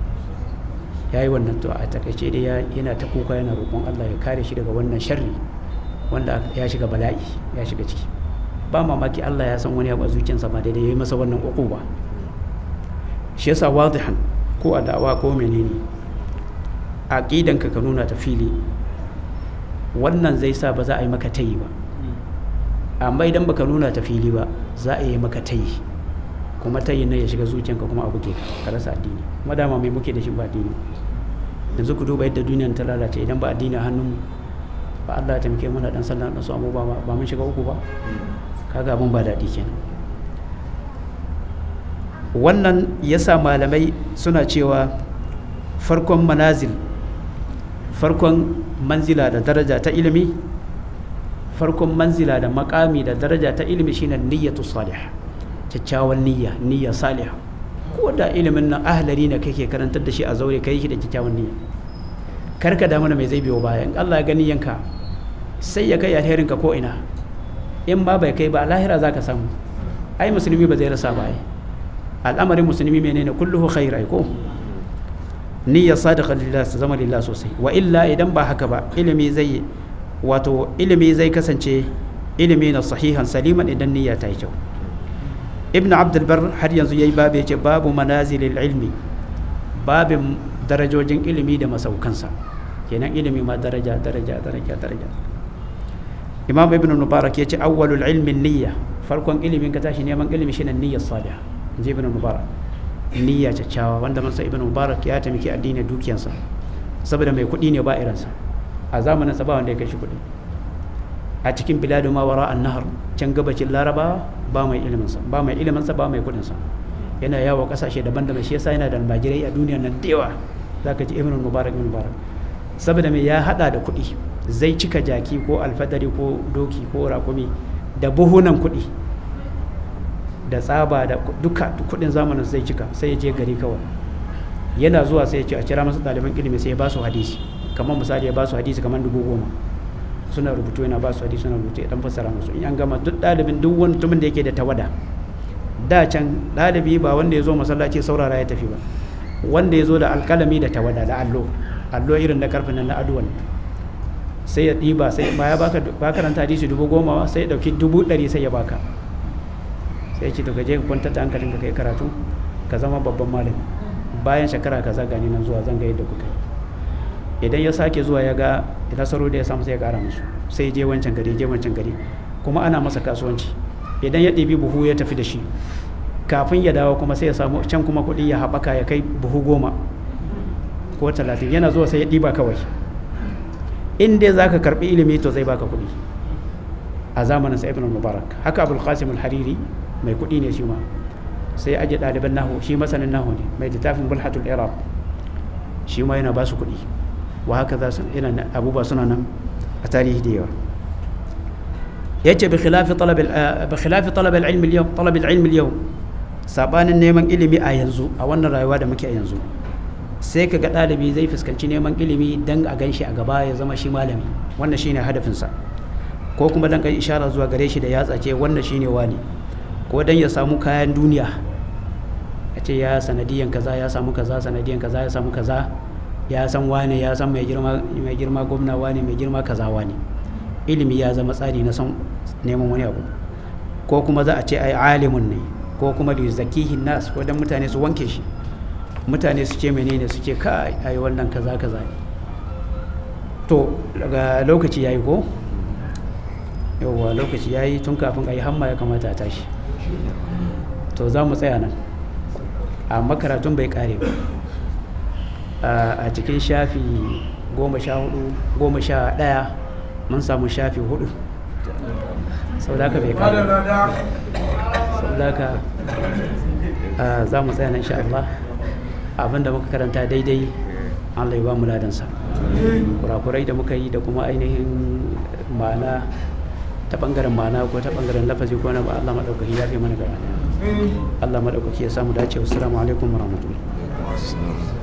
ya yi wannan. To a takaice dai yana ta kuka, yana roƙon Allah ya kare shi daga wannan sharri wanda ya shiga bala'i, ya shiga ciki. ba mamaki Allah ya san wani abu a zuciyarsa ba daidai yayi masa wannan uquba. Shi yasa wadihan ko a da'awa ko menene aqidanka ka nuna ta fili, wannan zai sa ba za a yi maka tayi ba. Amma idan baka nuna ta fili ba za a yi maka tayi, kuma tayin nan ya shiga zuciyanka kuma abu ke ka rasa addini. Kuma dama mai muke da shi ba addini. Yanzu ku duba yadda duniyar ta lalace, idan ba addini a hannun ba Allah ya taimake mana dan sallah da su abubuwa ba mun shiga uku ba, kaga abun ba daɗi kenan. Wannan yasa malamai suna cewa farkon manazil, farkon manzila da daraja ta ilimi, farkon manzila da makami da daraja ta ilimi shine niyyatu salih, kyakkyawan niyya salih. Ko da ilimin nan ahlari ne kake karantar da shi a zaure kai shi da kyakkyawan niyya, karka damu da mai zai biyo bayan. Allah ya gani yanka sai ya kai alherin ka ko ina, in ba bai kai ba lahira zaka samu. Ai musulmi ba zai rasa ba. Al'amarin musulmi menene kulluhu khair ai ko niyya sadiqa lillah, zama lillah sosai. Wa illa idan ba haka ba ilimi zai kasance ilimi na sahihan saliman idan niyya ta yi kyau. Ibn Abdul Barr har yanzu yayi babu yace babu manazilil ilmi, babin darajojin ilimi da masaukansa. Kenan ilimi ma daraja. Imam Ibn Mubarak yace awwalul ilmi niyya, farkon ilimin ka tashi neman ilimi shine niyyar salih. Inji Ibn Mubarak, niyya kyakkyawa, wanda mansa Ibn Mubarak ya taimaki addinin dukiyansa saboda mai kuɗi ne ba irinsa a zamanin sa, ba wanda ya kai shi kuɗi a cikin biladu ma wara an-nahar, can gabacin Larabawa ba mai iliminsa ba mai kuɗinsa. Yana yawo kasashe daban-daban, shi yasa yana da almajirai a duniyar nan da yawa. Zaka ji Ibn Mubarak saboda mai ya hada da kuɗi, zai cika jaki ko alfadari ko doki ko rakumi da buhunan kuɗi da tsaba da duka kuɗin zamanin zai cika, sai ya je gari kawai. Yana zuwa sai ya ce a kira masa ɗaliban ilimi, sai ya ba su hadisi, kamar misali ya ba su hadisi kamar 10,000 suna rubutu, yana ba su hadisi suna rubutu, ya dan fassara musu. In an gama duk ɗalibin, duk wani mutumin da yake da tawada, da can ɗalibi ba wanda ya zo masallaci saurara ya tafi ba, wanda ya zo da alkalami da tawada da allo irin da karfin nan na aduwan, sai ya ɗiba, sai ba ya baka karanta hadisi 10,000 sai ya ɗauki 100,000 sai ya baka, sai ya ce to ka je ka kwantar da hankalin ka kai karatu ka zama babban malami, bayan shekara kaza gani nan zuwa zan ga yadda kuka yi. Idan ya sake zuwa ya ga nasaro da ya samu sai ya kara musu, sai je wancan gari kuma ana masa kasuwanci. Idan ya ɗibi buhu ya tafi da shi, kafin ya dawo kuma sai ya samu can kuma kuɗi ya haɓaka ya kai buhu 10 ko 30. Yana zuwa sai ya ɗiba kawai. In dai za ka karɓi ilimi to zai baka kuɗi. A zamanin sa Ibn Mubarak, haka Abul Qasim al-Hariri mai kuɗi ne shi ma, sai aje ɗaliban nahu, shi masanin nahu ne, mai littafin Bulhatul Iraq, shi ma yana ba su kuɗi. Wa haka za su yana abubuwa suna nan a tarihi da yawa. yace bi khilafi talab al-ilm al-yawm, sabanin neman ilimi a yanzu, a wannan rayuwa da muke a yanzu, sai kaga ɗalibi zai fuskanci neman ilimi dan a ganshi a gaba ya zama shi malami, wannan shine hadafinsa, ko kuma dan kai ishara zuwa gare shi da yatsa ce wannan shine wani, ko dan ya samu kayan duniya, a ce ya sanadiyan kaza ya samu kaza, sanadiyan kaza ya samu kaza, ya san wane, ya san mai girma gwamna wane, mai girma kaza wane. Ilimi ya zama tsari na san neman wani abu, ko kuma za a ce ai alimun ne, ko kuma da zakihin nas, ko dan mutane su wanke shi, mutane su ce menene, su ce kai ai wannan kaza ne. To daga lokaci yayi ko yawwa, lokaci yayi, tun kafin ayi hamma ya kamata a tashi. To za mu tsaya nan, amma karatun bai kare ba. A cikin shafi 11 mun samu shafi 4, sau da aka bai kare, sau da aka za mu tsaya nan insha Allah. Abinda muka karanta daidai Allah ya ba mu ladansa, kurakurai da muka yi da kuma ainihin ma'ana, ta bangaren ma'ana ko ta bangaren lafazi ko na ba, Allah maɗaukaki ya fi mana gaba. Allah maɗaukaki ya samu dace. Wassalamu alaikum warahmatullahi.